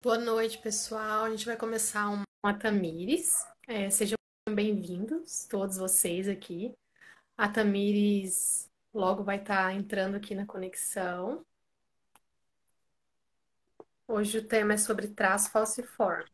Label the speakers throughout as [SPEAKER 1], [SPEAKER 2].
[SPEAKER 1] Boa noite, pessoal. A gente vai começar uma Tamires. Sejam bem-vindos, todos vocês aqui. A Tamires logo vai estar entrando aqui na conexão. Hoje o tema é sobre traço falciforme.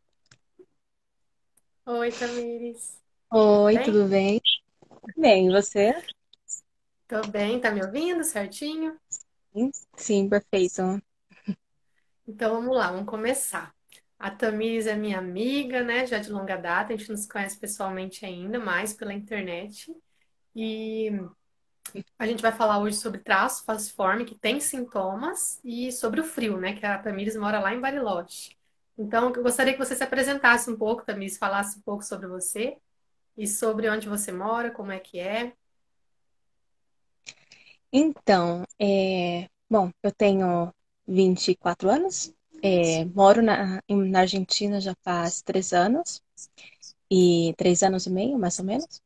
[SPEAKER 1] Oi, Tamires.
[SPEAKER 2] Oi,
[SPEAKER 1] Bem?
[SPEAKER 2] tudo bem? Bem, e você?
[SPEAKER 1] Tô bem, tá me ouvindo certinho?
[SPEAKER 2] Sim, perfeito.
[SPEAKER 1] Então vamos lá, vamos começar. A Tamires é minha amiga, né? Já de longa data, a gente não se conhece pessoalmente ainda, mais pela internet. E a gente vai falar hoje sobre traço falciforme, que tem sintomas, e sobre o frio, né? Que a Tamires mora lá em Bariloche. Então, eu gostaria que você se apresentasse um pouco, Tamires, falasse um pouco sobre você e sobre onde você mora, como é que é.
[SPEAKER 2] Então, bom, eu tenho 24 anos, moro na Argentina já faz 3 anos, e 3 anos e meio, mais ou menos.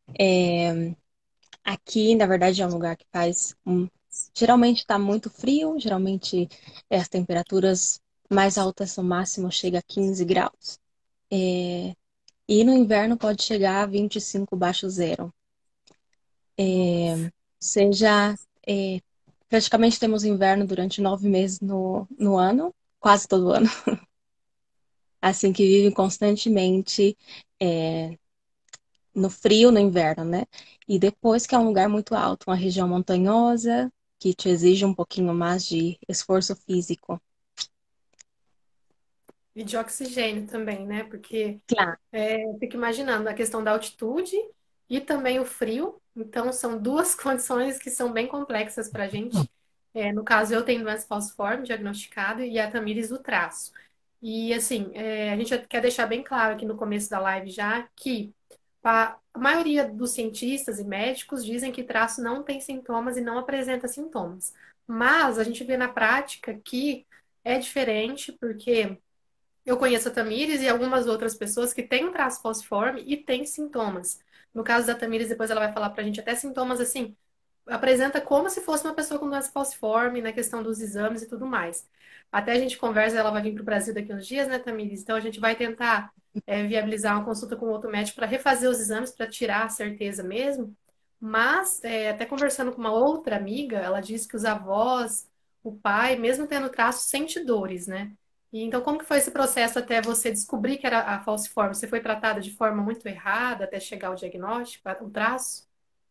[SPEAKER 2] Aqui, na verdade, é um lugar que geralmente está muito frio, geralmente as temperaturas mais altas no máximo chega a 15 graus, e no inverno pode chegar a 25 baixo zero.
[SPEAKER 1] Nossa.
[SPEAKER 2] Seja, é, praticamente temos inverno durante 9 meses no ano, quase todo ano, assim que vivem constantemente é, no frio, no inverno, né? E depois que é um lugar muito alto, uma região montanhosa, que te exige um pouquinho mais de esforço físico.
[SPEAKER 1] E de oxigênio também, né? Porque
[SPEAKER 2] Claro.
[SPEAKER 1] eu fico imaginando a questão da altitude e também o frio. Então, são duas condições que são bem complexas para a gente. No caso, eu tenho doença falciforme diagnosticada e a Tamires o traço. E, assim, a gente quer deixar bem claro aqui no começo da live já que a maioria dos cientistas e médicos dizem que traço não tem sintomas e não apresenta sintomas. Mas a gente vê na prática que é diferente, porque eu conheço a Tamires e algumas outras pessoas que têm um traço falciforme e têm sintomas. No caso da Tamires, depois ela vai falar pra gente até sintomas assim, apresenta como se fosse uma pessoa com doença falciforme na questão dos exames e tudo mais. Até a gente conversa, ela vai vir para o Brasil daqui uns dias, né, Tamires? Então a gente vai tentar viabilizar uma consulta com outro médico para refazer os exames para tirar a certeza mesmo. Mas, até conversando com uma outra amiga, ela disse que os avós, o pai, mesmo tendo traço, sente dores, né? E então, como que foi esse processo até você descobrir que era a falciforme? Você foi tratada de forma muito errada até chegar ao diagnóstico, o traço?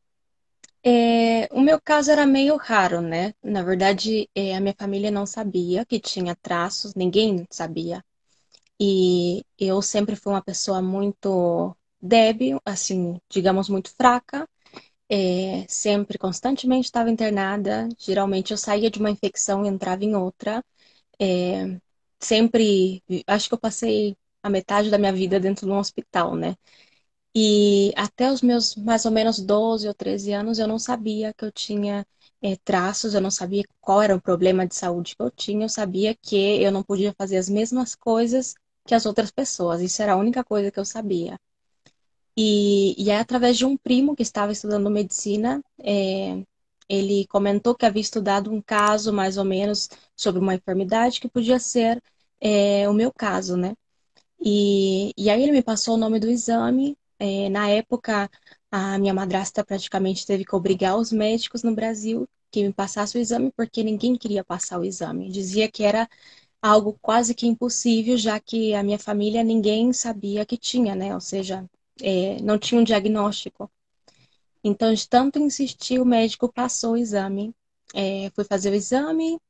[SPEAKER 2] O meu caso era meio raro, né? Na verdade, a minha família não sabia que tinha traços, ninguém sabia. E eu sempre fui uma pessoa muito débil, assim, digamos, muito fraca. Sempre, constantemente estava internada. Geralmente eu saía de uma infecção e entrava em outra. É, Sempre, acho que eu passei a metade da minha vida dentro de um hospital, né? E até os meus mais ou menos 12 ou 13 anos eu não sabia que eu tinha traços, eu não sabia qual era o problema de saúde que eu tinha, eu sabia que eu não podia fazer as mesmas coisas que as outras pessoas, isso era a única coisa que eu sabia. E é através de um primo que estava estudando medicina, ele comentou que havia estudado um caso mais ou menos sobre uma enfermidade que podia ser o meu caso, né? E aí ele me passou o nome do exame. Na época, a minha madrasta praticamente teve que obrigar os médicos no Brasil que me passassem o exame, porque ninguém queria passar o exame. Dizia que era algo quase que impossível, já que a minha família ninguém sabia que tinha, né? Ou seja, não tinha um diagnóstico. Então, de tanto insistir, o médico passou o exame. Fui fazer o exame,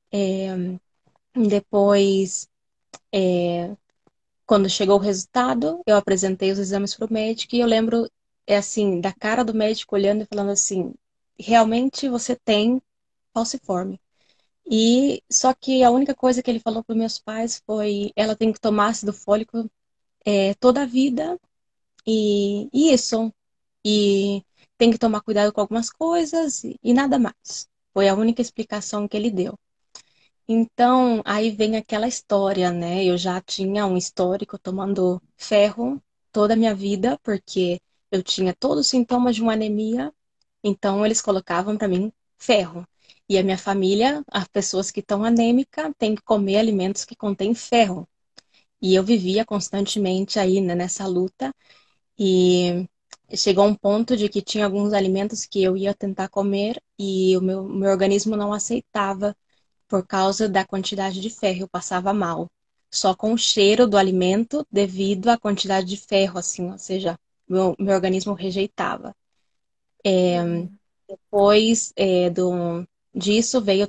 [SPEAKER 2] depois quando chegou o resultado, eu apresentei os exames para o médico e eu lembro, assim, da cara do médico olhando e falando assim, realmente você tem falciforme. E só que a única coisa que ele falou para meus pais foi, ela tem que tomar ácido fólico toda a vida e isso. E tem que tomar cuidado com algumas coisas e nada mais. Foi a única explicação que ele deu. Então, aí vem aquela história, né? Eu já tinha um histórico tomando ferro toda a minha vida, porque eu tinha todos os sintomas de uma anemia, então eles colocavam para mim ferro. E a minha família, as pessoas que estão anêmicas, têm que comer alimentos que contêm ferro. E eu vivia constantemente aí, né, nessa luta. E chegou um ponto de que tinha alguns alimentos que eu ia tentar comer e o meu organismo não aceitava por causa da quantidade de ferro, eu passava mal. Só com o cheiro do alimento devido à quantidade de ferro, assim, ou seja, meu organismo rejeitava.
[SPEAKER 1] Uhum.
[SPEAKER 2] Depois disso veio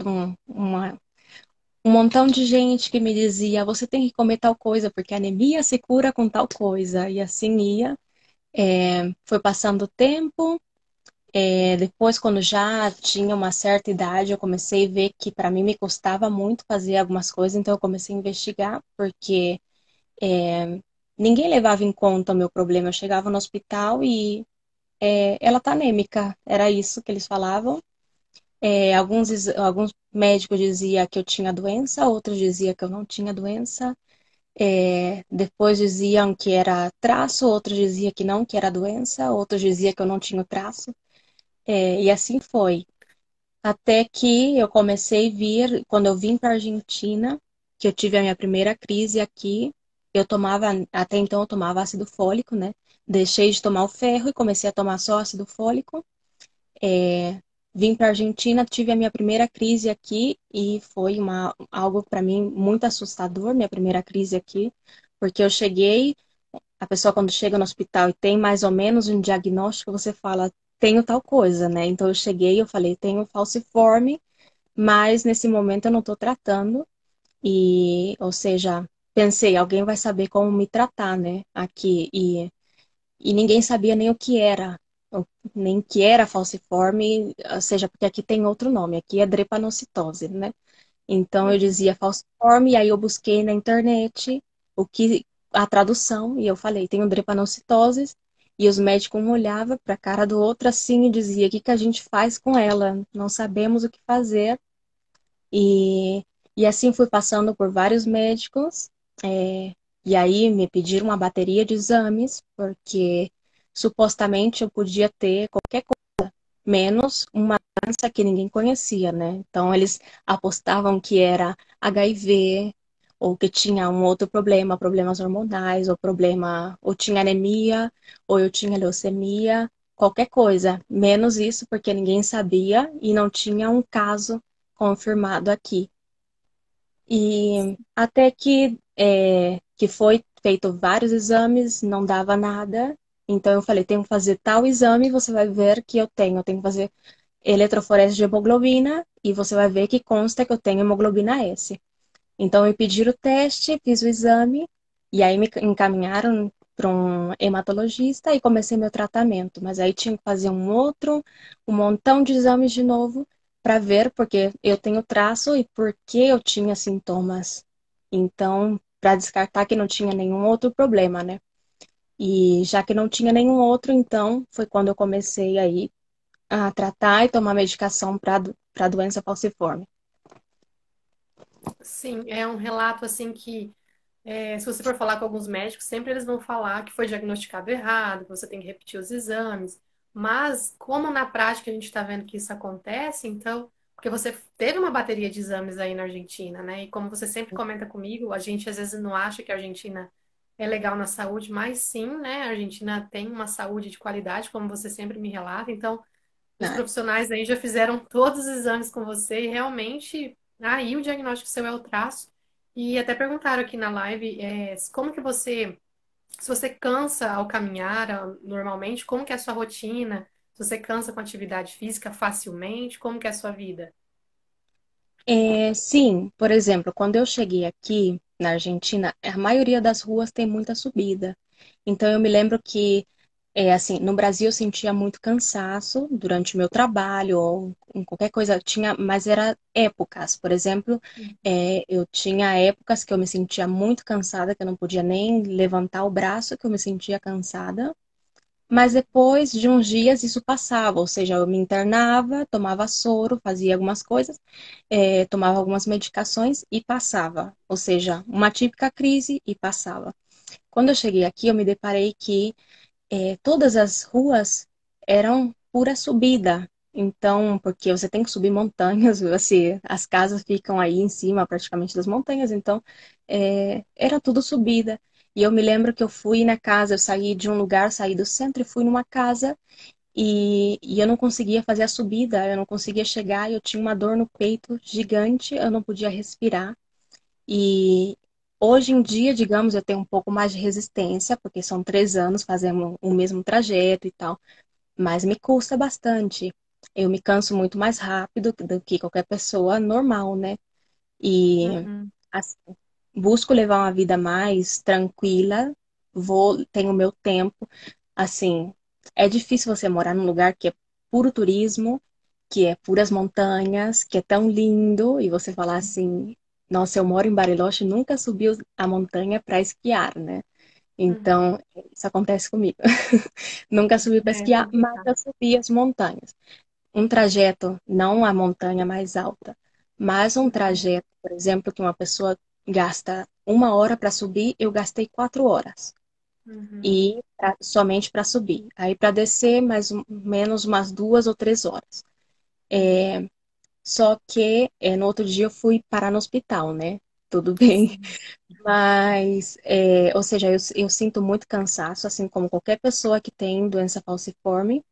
[SPEAKER 2] um montão de gente que me dizia, você tem que comer tal coisa, porque a anemia se cura com tal coisa. E assim ia. Foi passando o tempo. Depois, quando já tinha uma certa idade, eu comecei a ver que para mim me custava muito fazer algumas coisas, então eu comecei a investigar, porque ninguém levava em conta o meu problema. Eu chegava no hospital e ela tá anêmica, era isso que eles falavam. Alguns médicos diziam que eu tinha doença, outros diziam que eu não tinha doença. Depois diziam que era traço, outros diziam que não, que era doença, outros diziam que eu não tinha traço. E assim foi. Até que eu comecei a vir, quando eu vim para a Argentina, que eu tive a minha primeira crise aqui, até então eu tomava ácido fólico, né? Deixei de tomar o ferro e comecei a tomar só ácido fólico. Vim para a Argentina, tive a minha primeira crise aqui e foi algo para mim muito assustador, minha primeira crise aqui, porque eu cheguei, a pessoa quando chega no hospital e tem mais ou menos um diagnóstico, você fala, tenho tal coisa, né? Então eu cheguei, eu falei, tenho falciforme, mas nesse momento eu não estou tratando ou seja, pensei, alguém vai saber como me tratar, né? Aqui e ninguém sabia nem o que era, nem que era falciforme, ou seja, porque aqui tem outro nome, aqui é drepanocitose, né? Então eu
[SPEAKER 1] Uhum.
[SPEAKER 2] dizia falciforme, e aí eu busquei na internet a tradução, e eu falei, tenho drepanocitose, e os médicos um olhavam para a cara do outro assim e dizia, o que que a gente faz com ela? Não sabemos o que fazer. E assim fui passando por vários médicos, é, e aí me pediram uma bateria de exames, porque supostamente eu podia ter qualquer coisa, menos uma doença que ninguém conhecia, né? Então eles apostavam que era HIV, ou que tinha um outro problema, problemas hormonais, ou tinha anemia, ou eu tinha leucemia, qualquer coisa, menos isso, porque ninguém sabia e não tinha um caso confirmado aqui. E até que foi feito vários exames, não dava nada. Então eu falei, tenho que fazer tal exame, você vai ver que eu tenho que fazer eletroforese de hemoglobina e você vai ver que consta que eu tenho hemoglobina S. Então me pediram o teste, fiz o exame e aí me encaminharam para um hematologista e comecei meu tratamento. Mas aí tinha que fazer um montão de exames de novo para ver porque eu tenho traço e por que eu tinha sintomas. Então, para descartar que não tinha nenhum outro problema, né? E já que não tinha nenhum outro, então foi quando eu comecei aí a tratar e tomar medicação para doença falciforme.
[SPEAKER 1] Sim, é um relato assim que, se você for falar com alguns médicos, sempre eles vão falar que foi diagnosticado errado, que você tem que repetir os exames. Mas, como na prática a gente está vendo que isso acontece, então, porque você teve uma bateria de exames aí na Argentina, né? E como você sempre comenta comigo, a gente às vezes não acha que a Argentina é legal na saúde, mas sim, né? A Argentina tem uma saúde de qualidade, como você sempre me relata. Então, os
[SPEAKER 2] Né?
[SPEAKER 1] profissionais aí já fizeram todos os exames com você e realmente aí o diagnóstico seu é o traço. E até perguntaram aqui na live, como que se você cansa ao caminhar normalmente, como que é a sua rotina? Se você cansa com atividade física facilmente, como que é a sua vida?
[SPEAKER 2] Sim, por exemplo, quando eu cheguei aqui na Argentina, a maioria das ruas tem muita subida. Então eu me lembro que, assim, no Brasil eu sentia muito cansaço durante o meu trabalho ou em qualquer coisa, mas era épocas. Por exemplo, eu tinha épocas que eu me sentia muito cansada, que eu não podia nem levantar o braço, que eu me sentia cansada. Mas depois de uns dias isso passava, ou seja, eu me internava, tomava soro, fazia algumas coisas, tomava algumas medicações e passava. Ou seja, uma típica crise e passava. Quando eu cheguei aqui, eu me deparei que todas as ruas eram pura subida. Então, porque você tem que subir montanhas, você, as casas ficam aí em cima praticamente das montanhas, então era tudo subida. E eu me lembro que eu fui na casa, eu saí de um lugar, saí do centro e fui numa casa e eu não conseguia fazer a subida, eu não conseguia chegar, eu tinha uma dor no peito gigante, eu não podia respirar. E hoje em dia, digamos, eu tenho um pouco mais de resistência, porque são 3 anos fazendo o mesmo trajeto e tal, mas me custa bastante. Eu me canso muito mais rápido do que qualquer pessoa normal, né? E
[SPEAKER 1] Uhum,
[SPEAKER 2] assim, busco levar uma vida mais tranquila, tenho meu tempo. Assim, é difícil você morar num lugar que é puro turismo, que é puras montanhas, que é tão lindo, e você falar assim, nossa, eu moro em Bariloche e nunca subi a montanha para esquiar, né?
[SPEAKER 1] uhum.
[SPEAKER 2] Então, isso acontece comigo. Nunca subi para
[SPEAKER 1] É
[SPEAKER 2] esquiar, mas
[SPEAKER 1] complicado.
[SPEAKER 2] eu subi as montanhas. Um trajeto, não a montanha mais alta, mas um
[SPEAKER 1] Uhum,
[SPEAKER 2] trajeto, por exemplo, que uma pessoa gasta 1 hora para subir, eu gastei 4 horas.
[SPEAKER 1] uhum.
[SPEAKER 2] E somente para subir. Aí para descer, mais ou menos umas 2 ou 3 horas. Só que no outro dia eu fui parar no hospital, né? Tudo bem.
[SPEAKER 1] Sim.
[SPEAKER 2] Mas, ou seja, eu sinto muito cansaço, assim como qualquer pessoa que tem doença falciforme.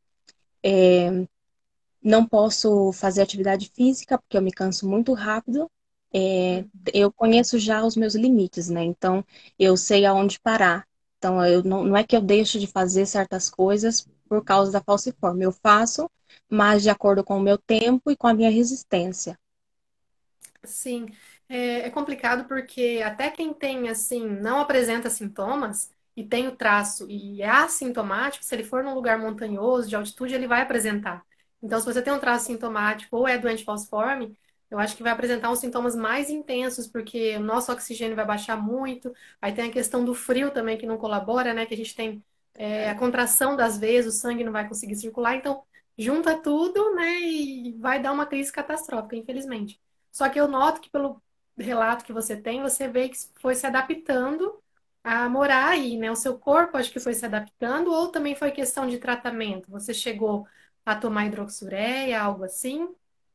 [SPEAKER 2] Não posso fazer atividade física porque eu me canso muito rápido.
[SPEAKER 1] Uhum.
[SPEAKER 2] Eu conheço já os meus limites, né? Então, eu sei aonde parar. Então, eu não é que eu deixo de fazer certas coisas por causa da falciforme. Eu faço, mas de acordo com o meu tempo e com a minha resistência.
[SPEAKER 1] Sim, é complicado porque até quem tem, assim, não apresenta sintomas e tem o traço e é assintomático, se ele for num lugar montanhoso, de altitude, ele vai apresentar. Então, se você tem um traço sintomático ou é doente falciforme, eu acho que vai apresentar uns sintomas mais intensos, porque o nosso oxigênio vai baixar muito. Aí tem a questão do frio também, que não colabora, né? Que a gente tem a contração das veias, o sangue não vai conseguir circular. Então, junta tudo, né? E vai dar uma crise catastrófica, infelizmente. Só que eu noto que pelo relato que você tem, você vê que foi se adaptando a morar aí, né? O seu corpo acho que foi se adaptando, ou também foi questão de tratamento? Você chegou a tomar hidroxureia, algo assim?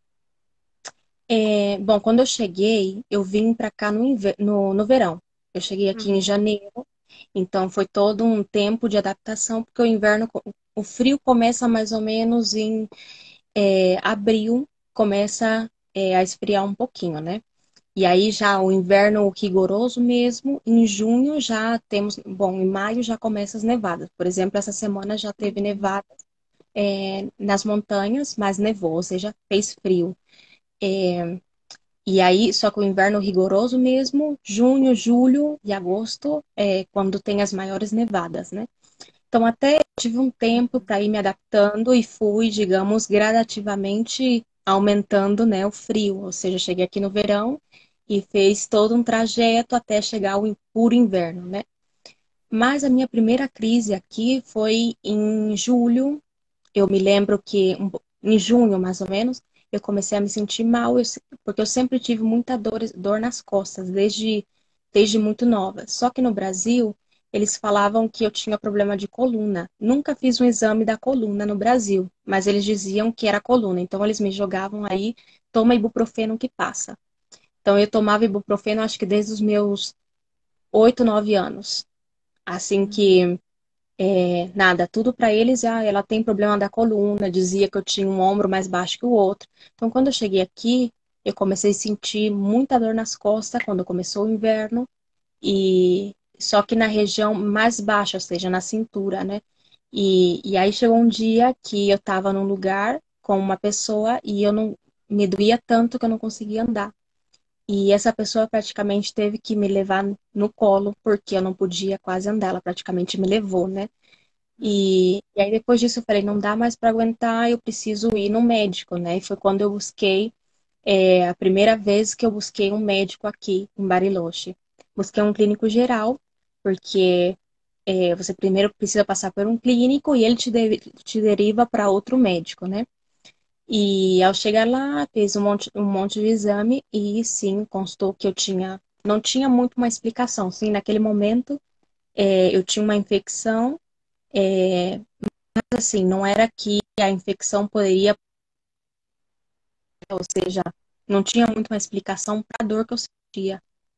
[SPEAKER 2] Bom, quando eu cheguei, eu vim para cá no verão. Eu cheguei aqui em
[SPEAKER 1] Uhum,
[SPEAKER 2] janeiro, então foi todo um tempo de adaptação, porque o inverno, o frio começa mais ou menos em abril, começa a esfriar um pouquinho, né? E aí já o inverno rigoroso mesmo, em junho já temos, bom, em maio já começa as nevadas. Por exemplo, essa semana já teve
[SPEAKER 1] uhum,
[SPEAKER 2] nevada nas montanhas, mas nevou, ou seja, fez frio. E aí, só que o inverno rigoroso mesmo, junho, julho e agosto, quando tem as maiores nevadas, né? Então, até tive um tempo
[SPEAKER 1] uhum.
[SPEAKER 2] para ir me adaptando e fui, digamos, gradativamente aumentando, né, o frio. Ou seja, cheguei aqui no verão e fez todo um trajeto até chegar ao puro inverno, né? Mas a minha primeira crise aqui foi em julho. Eu me lembro que em junho, mais ou menos, eu comecei a me sentir mal, porque eu sempre tive muita dor nas costas, desde muito nova. Só que no Brasil, eles falavam que eu tinha problema de coluna. Nunca fiz um exame da coluna no Brasil, mas eles diziam que era coluna. Então, eles me jogavam aí, toma ibuprofeno que passa. Então, eu tomava ibuprofeno, acho que desde os meus 8, 9 anos. Assim
[SPEAKER 1] Uhum.
[SPEAKER 2] que nada, tudo para eles, ela tem problema da coluna, dizia que eu tinha um ombro mais baixo que o outro. Então, quando eu cheguei aqui, eu comecei a sentir muita dor nas costas quando começou o inverno, e só que na região mais baixa, ou seja, na cintura, né? E aí chegou um dia que eu estava num lugar com uma pessoa e eu não me doía tanto que eu não conseguia andar. E essa pessoa praticamente teve que me levar no colo, porque eu não podia quase andar, ela praticamente me levou, né? E aí depois disso eu falei, não dá mais para aguentar, eu preciso ir no médico, né? E foi quando eu busquei, a primeira vez que eu busquei um médico aqui em Bariloche. Busquei um clínico geral, porque você primeiro precisa passar por um clínico e ele te deriva para outro médico, né? E ao chegar lá, fiz um monte de exame e sim, constou que eu tinha, não tinha muito uma explicação. Sim, naquele momento eu tinha uma infecção, assim, não era que a infecção poderia ou seja, não tinha muito uma explicação para a dor que eu sentia.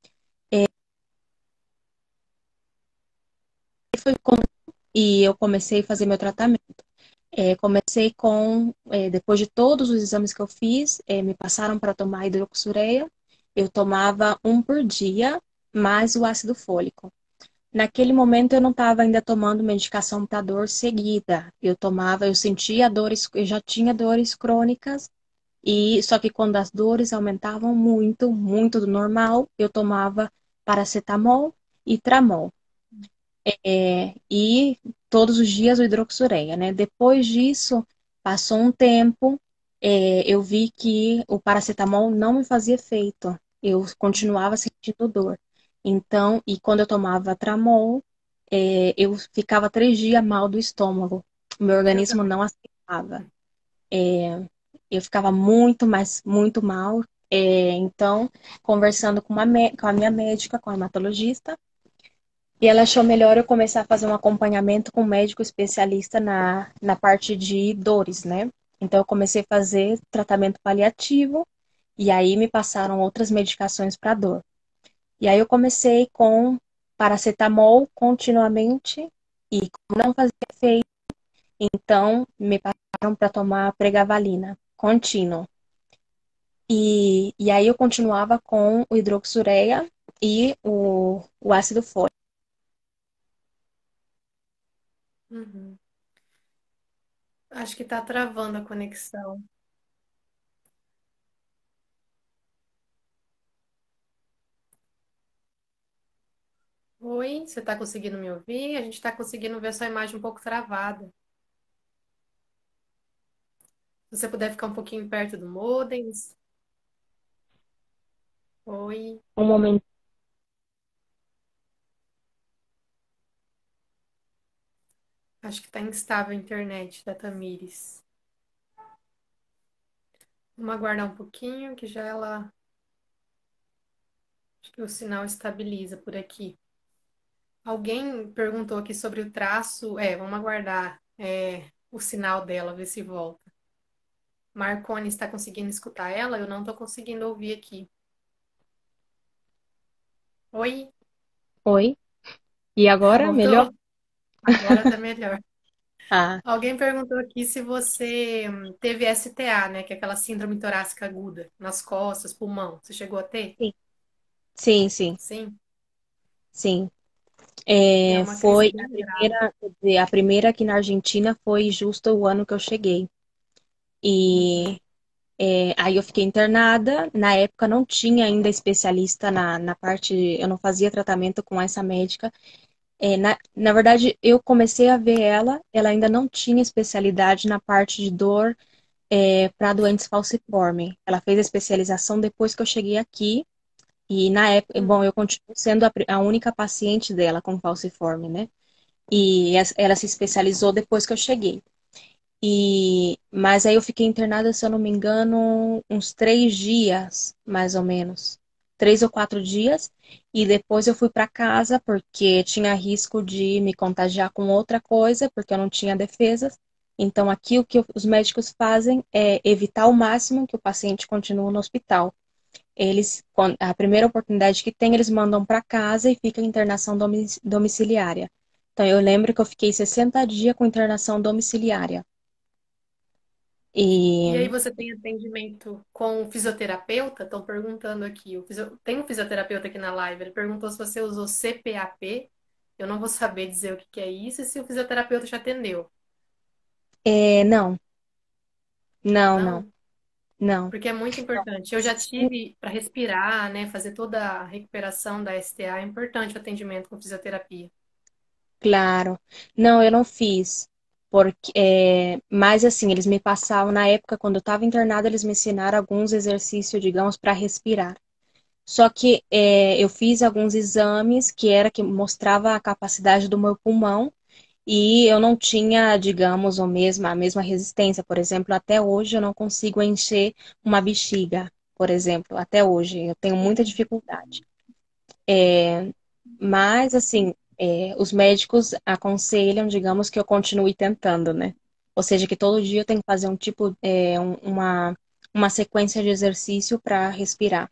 [SPEAKER 2] E eu comecei a fazer meu tratamento. Comecei depois de todos os exames que eu fiz, me passaram para tomar hidroxureia. Eu tomava um por dia, mais o ácido fólico. Naquele momento eu não estava ainda tomando medicação para dor seguida. Eu sentia dores, eu já tinha dores crônicas, e só que quando as dores aumentavam muito, muito do normal, eu tomava paracetamol e tramol. E todos os dias o hidroxureia, né? Depois disso, passou um tempo, eu vi que o paracetamol não me fazia efeito. Eu continuava sentindo dor. Então, e quando eu tomava tramol, eu ficava 3 dias mal do estômago. O meu
[SPEAKER 1] Eu
[SPEAKER 2] organismo
[SPEAKER 1] também.
[SPEAKER 2] não aceitava. Eu ficava muito, mas muito mal. Então, conversando com a minha médica, com a hematologista, e ela achou melhor eu começar a fazer um acompanhamento com um médico especialista na parte de dores, né? Então, eu comecei a fazer tratamento paliativo e aí me passaram outras medicações para dor. E aí eu comecei com paracetamol continuamente e como não fazia efeito, então me passaram para tomar pregabalina contínuo. E aí eu continuava com o hidroxureia e o ácido fólico.
[SPEAKER 1] Uhum. Acho que tá travando a conexão. Oi, você tá conseguindo me ouvir? A gente tá conseguindo ver sua imagem um pouco travada. Se você puder ficar um pouquinho perto do modem. Oi,
[SPEAKER 2] Um momento.
[SPEAKER 1] acho que tá instável a internet da Tamires. Vamos aguardar um pouquinho que já ela. Acho que o sinal estabiliza por aqui. Alguém perguntou aqui sobre o traço. Vamos aguardar o sinal dela, ver se volta. Marcone está conseguindo escutar ela? Eu não estou conseguindo ouvir aqui. Oi?
[SPEAKER 2] Oi. E agora, melhor?
[SPEAKER 1] Voltou? Agora tá melhor.
[SPEAKER 2] Ah,
[SPEAKER 1] Alguém perguntou aqui se você teve STA, né? Que é aquela síndrome torácica aguda, nas costas, pulmão. Você chegou a ter?
[SPEAKER 2] sim. Sim, sim,
[SPEAKER 1] Sim.
[SPEAKER 2] sim.
[SPEAKER 1] E é uma crise
[SPEAKER 2] Foi a
[SPEAKER 1] bem grave.
[SPEAKER 2] primeira, quer dizer, a primeira aqui na Argentina foi justo o ano que eu cheguei.
[SPEAKER 1] Uhum,
[SPEAKER 2] E aí eu fiquei internada. Na época não tinha ainda especialista na parte, eu não fazia tratamento com essa médica. Na verdade, eu comecei a ver ela ainda não tinha especialidade na parte de dor para doentes falciforme. Ela fez a especialização depois que eu cheguei aqui. E na época, bom,
[SPEAKER 1] uhum,
[SPEAKER 2] eu continuo sendo a única paciente dela com falciforme, né? E ela se especializou depois que eu cheguei. Mas aí eu fiquei internada, se eu não me engano, uns 3 dias, mais ou menos. 3 ou 4 dias. E depois eu fui para casa porque tinha risco de me contagiar com outra coisa, porque eu não tinha defesas. Então aqui o que os médicos fazem é evitar ao máximo que o paciente continue no hospital. A primeira oportunidade que tem, eles mandam para casa e fica em internação domiciliária. Então, eu lembro que eu fiquei 60 dias com internação domiciliária.
[SPEAKER 1] E aí
[SPEAKER 2] E
[SPEAKER 1] você tem atendimento com o fisioterapeuta? Estão perguntando aqui. Tem um fisioterapeuta aqui na live. Ele perguntou se você usou CPAP. Eu não vou saber dizer o que que é isso e se o fisioterapeuta já atendeu.
[SPEAKER 2] não, não, não,
[SPEAKER 1] Não?
[SPEAKER 2] não.
[SPEAKER 1] Porque é muito importante. Eu já tive para respirar, né? Fazer toda a recuperação da STA. É importante o atendimento com fisioterapia.
[SPEAKER 2] Claro. Não, eu não fiz. Mas assim, eles me passavam, na época, quando eu estava internada, eles me ensinaram alguns exercícios, digamos, para respirar. Só que eu fiz alguns exames que mostrava a capacidade do meu pulmão. E eu não tinha, digamos, a mesma resistência. Por exemplo, até hoje eu não consigo encher uma bexiga, por exemplo, até hoje. Eu tenho muita dificuldade. Mas, assim, os médicos aconselham, digamos, que eu continue tentando, né? Ou seja, que todo dia eu tenho que fazer uma sequência de exercício para respirar.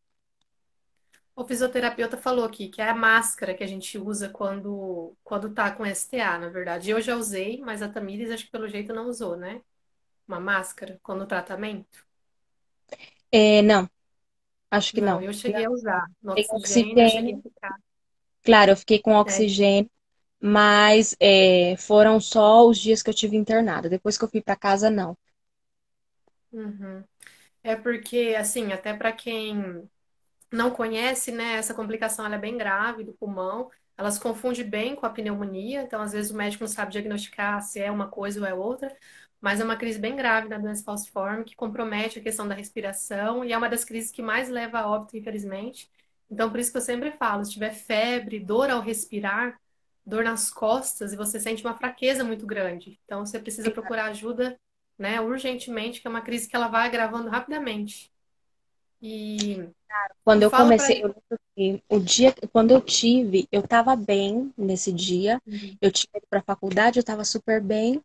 [SPEAKER 1] O fisioterapeuta falou aqui que é a máscara que a gente usa quando tá com STA, na verdade. Eu já usei, mas a Tamires acho que pelo jeito não usou, né? Uma máscara quando o tratamento.
[SPEAKER 2] Não, acho que
[SPEAKER 1] Não,
[SPEAKER 2] não.
[SPEAKER 1] eu cheguei a usar. No
[SPEAKER 2] Tem
[SPEAKER 1] oxigênio, eu cheguei a
[SPEAKER 2] oxigênio.
[SPEAKER 1] ficar.
[SPEAKER 2] Claro, eu fiquei com
[SPEAKER 1] É,
[SPEAKER 2] oxigênio, mas foram só os dias que eu tive internada. Depois que eu fui para casa, não.
[SPEAKER 1] uhum. É porque, assim, até para quem não conhece, né, essa complicação ela é bem grave do pulmão. Ela se confunde bem com a pneumonia, então às vezes o médico não sabe diagnosticar se é uma coisa ou é outra, mas é uma crise bem grave da doença falciforme que compromete a questão da respiração e é uma das crises que mais leva a óbito, infelizmente. Então por isso que eu sempre falo, se tiver febre, dor ao respirar, dor nas costas e você sente uma fraqueza muito grande, então você precisa procurar ajuda, né, urgentemente, que é uma crise que ela vai agravando rapidamente. E
[SPEAKER 2] Quando
[SPEAKER 1] e
[SPEAKER 2] eu
[SPEAKER 1] fala para
[SPEAKER 2] comecei, eu lembro que o dia, quando eu tive, eu estava bem nesse dia.
[SPEAKER 1] Uhum,
[SPEAKER 2] Eu tinha ido para a faculdade, eu estava super bem.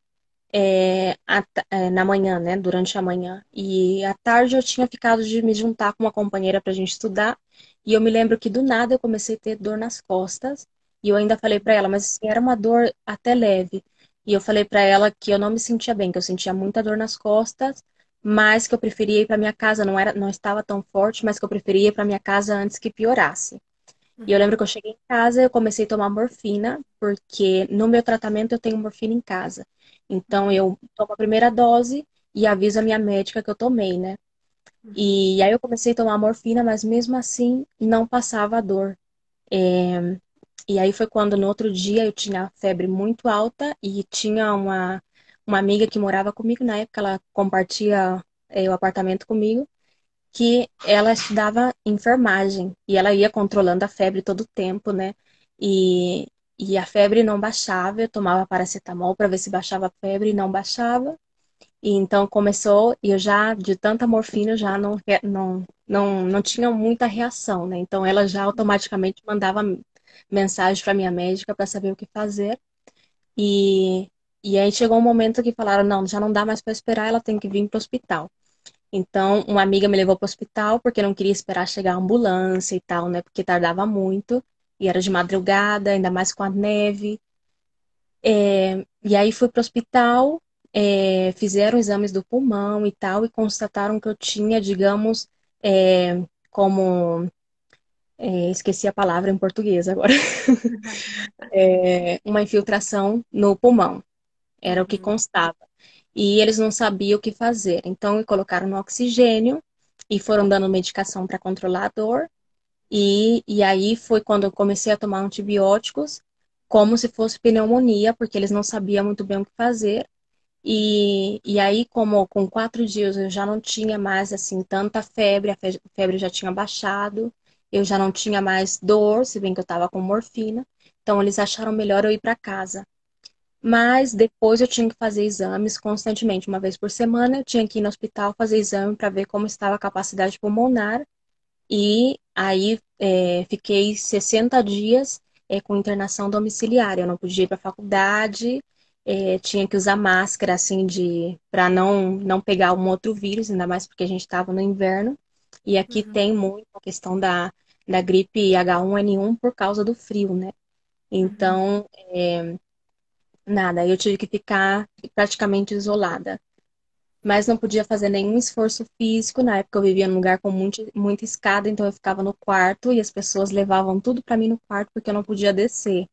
[SPEAKER 2] Na manhã, né? Durante a manhã. E à tarde eu tinha ficado de me juntar com uma companheira para a gente estudar. E eu me lembro que do nada eu comecei a ter dor nas costas. E eu ainda falei para ela, mas assim, era uma dor até leve. E eu falei para ela que eu não me sentia bem, que eu sentia muita dor nas costas, mas que eu preferia ir para minha casa. Não estava tão forte, mas que eu preferia ir para minha casa antes que piorasse. E eu lembro
[SPEAKER 1] uhum,
[SPEAKER 2] que eu cheguei em casa, eu comecei a tomar morfina, porque no meu tratamento eu tenho morfina em casa. Então
[SPEAKER 1] uhum,
[SPEAKER 2] eu tomo a primeira dose e aviso a minha médica que eu tomei, né?
[SPEAKER 1] uhum,
[SPEAKER 2] E aí eu comecei a tomar morfina, mas mesmo assim não passava a dor. E aí foi quando no outro dia eu tinha febre muito alta e tinha uma amiga que morava comigo, na época ela compartia o apartamento comigo, que ela estudava enfermagem e ela ia controlando a febre todo o tempo, né? E, e a febre não baixava, eu tomava paracetamol para ver se baixava a febre e não baixava. E então começou, e eu já, de tanta morfina, eu já não tinha muita reação, né? Então ela já automaticamente mandava mensagem para minha médica para saber o que fazer. E, e aí chegou um momento que falaram, não, já não dá mais para esperar, ela tem que vir para o hospital. Então, uma amiga me levou para o hospital porque não queria esperar chegar a ambulância e tal, né? Porque tardava muito e era de madrugada, ainda mais com a neve. E aí fui para o hospital, fizeram exames do pulmão e tal e constataram que eu tinha, digamos, é, como esqueci a palavra em português agora, uma infiltração no pulmão. Era o que
[SPEAKER 1] uhum,
[SPEAKER 2] constava. E eles não sabiam o que fazer. Então, me colocaram no oxigênio e foram dando medicação para controlar a dor. E aí foi quando eu comecei a tomar antibióticos, como se fosse pneumonia, porque eles não sabiam muito bem o que fazer. E aí, como com 4 dias eu já não tinha mais assim tanta febre, a febre já tinha baixado, eu já não tinha mais dor, se bem que eu estava com morfina. Então, eles acharam melhor eu ir para casa. Mas depois eu tinha que fazer exames constantemente, uma vez por semana. Eu tinha que ir no hospital fazer exame para ver como estava a capacidade pulmonar. E aí fiquei 60 dias com internação domiciliar. Eu não podia ir para a faculdade, tinha que usar máscara assim de para não pegar um outro vírus, ainda mais porque a gente estava no inverno. E aqui
[SPEAKER 1] uhum,
[SPEAKER 2] tem muito a questão da gripe H1N1 por causa do frio, né?
[SPEAKER 1] uhum.
[SPEAKER 2] Então, nada, eu tive que ficar praticamente isolada. Mas não podia fazer nenhum esforço físico. Na época eu vivia num lugar com muita escada, então eu ficava no quarto e as pessoas levavam tudo para mim no quarto porque eu não podia descer.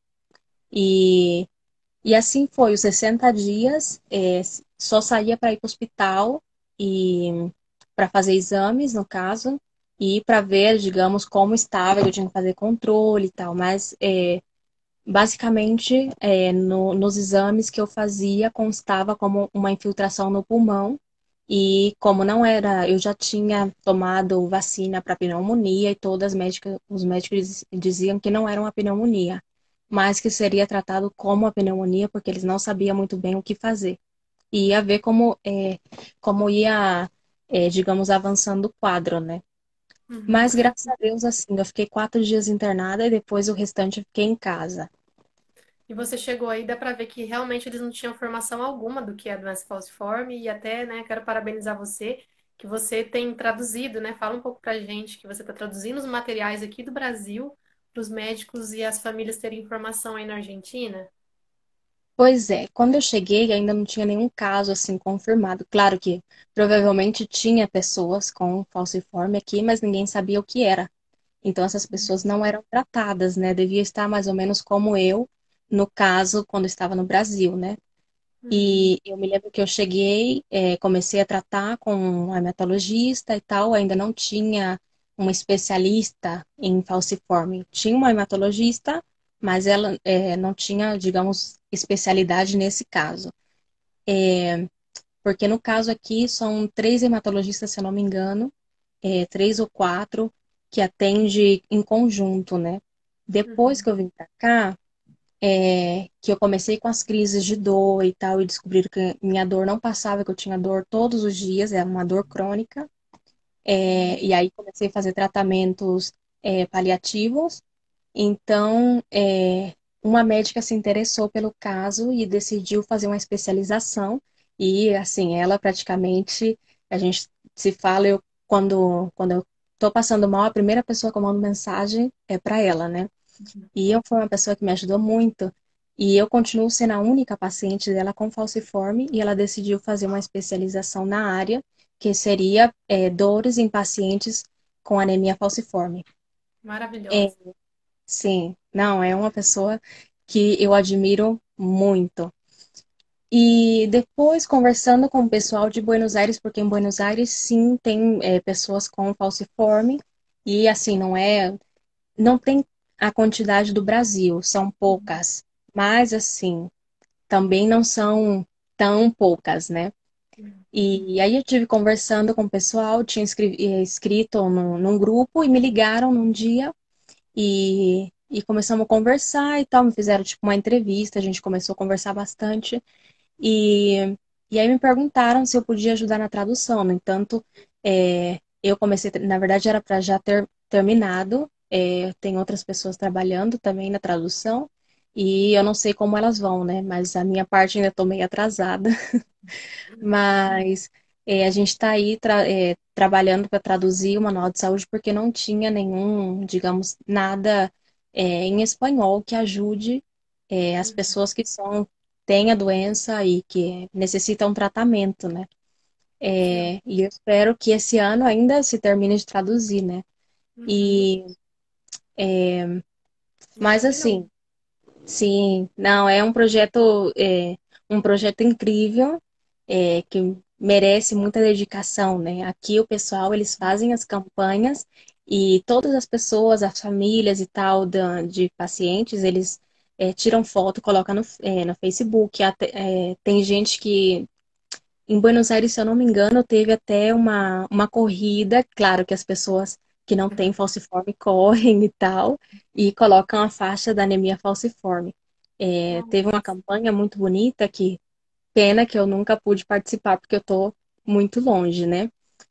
[SPEAKER 2] E, e assim foi, os 60 dias, só saía para ir para o hospital e para fazer exames, no caso, e para ver, digamos, como estava, eu tinha que fazer controle e tal, mas basicamente, nos exames que eu fazia, constava como uma infiltração no pulmão. E como não era, eu já tinha tomado vacina para pneumonia e todas as médicas, os médicos diziam que não era uma pneumonia, mas que seria tratado como a pneumonia, porque eles não sabiam muito bem o que fazer. E ia ver como ia, digamos, avançando o quadro, né?
[SPEAKER 1] Uhum.
[SPEAKER 2] Mas graças a Deus, assim, eu fiquei 4 dias internada e depois o restante eu fiquei em casa.
[SPEAKER 1] E você chegou aí, dá para ver que realmente eles não tinham formação alguma do que é a doença falciforme e até, né, quero parabenizar você que você tem traduzido, né? Fala um pouco pra gente que você está traduzindo os materiais aqui do Brasil para os médicos e as famílias terem informação aí na Argentina.
[SPEAKER 2] Pois é, quando eu cheguei ainda não tinha nenhum caso assim confirmado. Claro que provavelmente tinha pessoas com falciforme aqui, mas ninguém sabia o que era. Então essas pessoas não eram tratadas, né? Devia estar mais ou menos como eu, no caso, quando estava no Brasil, né?
[SPEAKER 1] Uhum,
[SPEAKER 2] E eu me lembro que eu cheguei, comecei a tratar com um hematologista e tal, ainda não tinha uma especialista em falciforme. Tinha uma hematologista, mas ela não tinha, digamos, especialidade nesse caso. Porque no caso aqui são três hematologistas, se eu não me engano, três ou quatro, que atende em conjunto, né? Depois
[SPEAKER 1] uhum,
[SPEAKER 2] que eu vim pra cá, que eu comecei com as crises de dor e tal, e descobriram que minha dor não passava, que eu tinha dor todos os dias, era uma dor crônica. E aí comecei a fazer tratamentos paliativos. Então, uma médica se interessou pelo caso e decidiu fazer uma especialização. E, assim, ela praticamente, a gente se fala, quando eu tô passando mal, a primeira pessoa que eu mando mensagem é para ela, né?
[SPEAKER 1] uhum.
[SPEAKER 2] E eu fui uma pessoa que me ajudou muito. E eu continuo sendo a única paciente dela com falciforme e ela decidiu fazer uma especialização na área, que seria dores em pacientes com anemia falciforme. É,
[SPEAKER 1] Maravilhosa.
[SPEAKER 2] sim, não, é uma pessoa que eu admiro muito. E depois, conversando com o pessoal de Buenos Aires, porque em Buenos Aires, sim, tem pessoas com falciforme, e assim, não tem a quantidade do Brasil, são poucas, mas assim, também não são tão poucas, né?
[SPEAKER 1] Uhum,
[SPEAKER 2] E aí eu tive conversando com o pessoal, tinha escrito num grupo e me ligaram num dia e começamos a conversar e tal, me fizeram tipo uma entrevista, a gente começou a conversar bastante e, e aí me perguntaram se eu podia ajudar na tradução. No entanto, eu comecei, na verdade era para já ter terminado, tem outras pessoas trabalhando também na tradução e eu não sei como elas vão, né? Mas a minha parte ainda estou meio atrasada. Mas a gente está aí trabalhando para traduzir o manual de saúde porque não tinha nenhum, digamos, nada em espanhol que ajude as
[SPEAKER 1] uhum,
[SPEAKER 2] pessoas que têm a doença e que necessitam tratamento, né?
[SPEAKER 1] sim.
[SPEAKER 2] E eu espero que esse ano ainda se termine de traduzir, né?
[SPEAKER 1] Uhum,
[SPEAKER 2] E, mas
[SPEAKER 1] maravilhoso.
[SPEAKER 2] assim, sim, não, é um projeto incrível, que merece muita dedicação, né? Aqui o pessoal, eles fazem as campanhas e todas as pessoas, as famílias e tal de pacientes, eles tiram foto, colocam no Facebook. Tem gente que em Buenos Aires, se eu não me engano, teve até uma corrida, claro que as pessoas que não têm falciforme correm e tal, e colocam a faixa da anemia falciforme. Teve uma
[SPEAKER 1] Nossa.
[SPEAKER 2] campanha muito bonita que, pena que eu nunca pude participar, porque eu estou muito longe, né?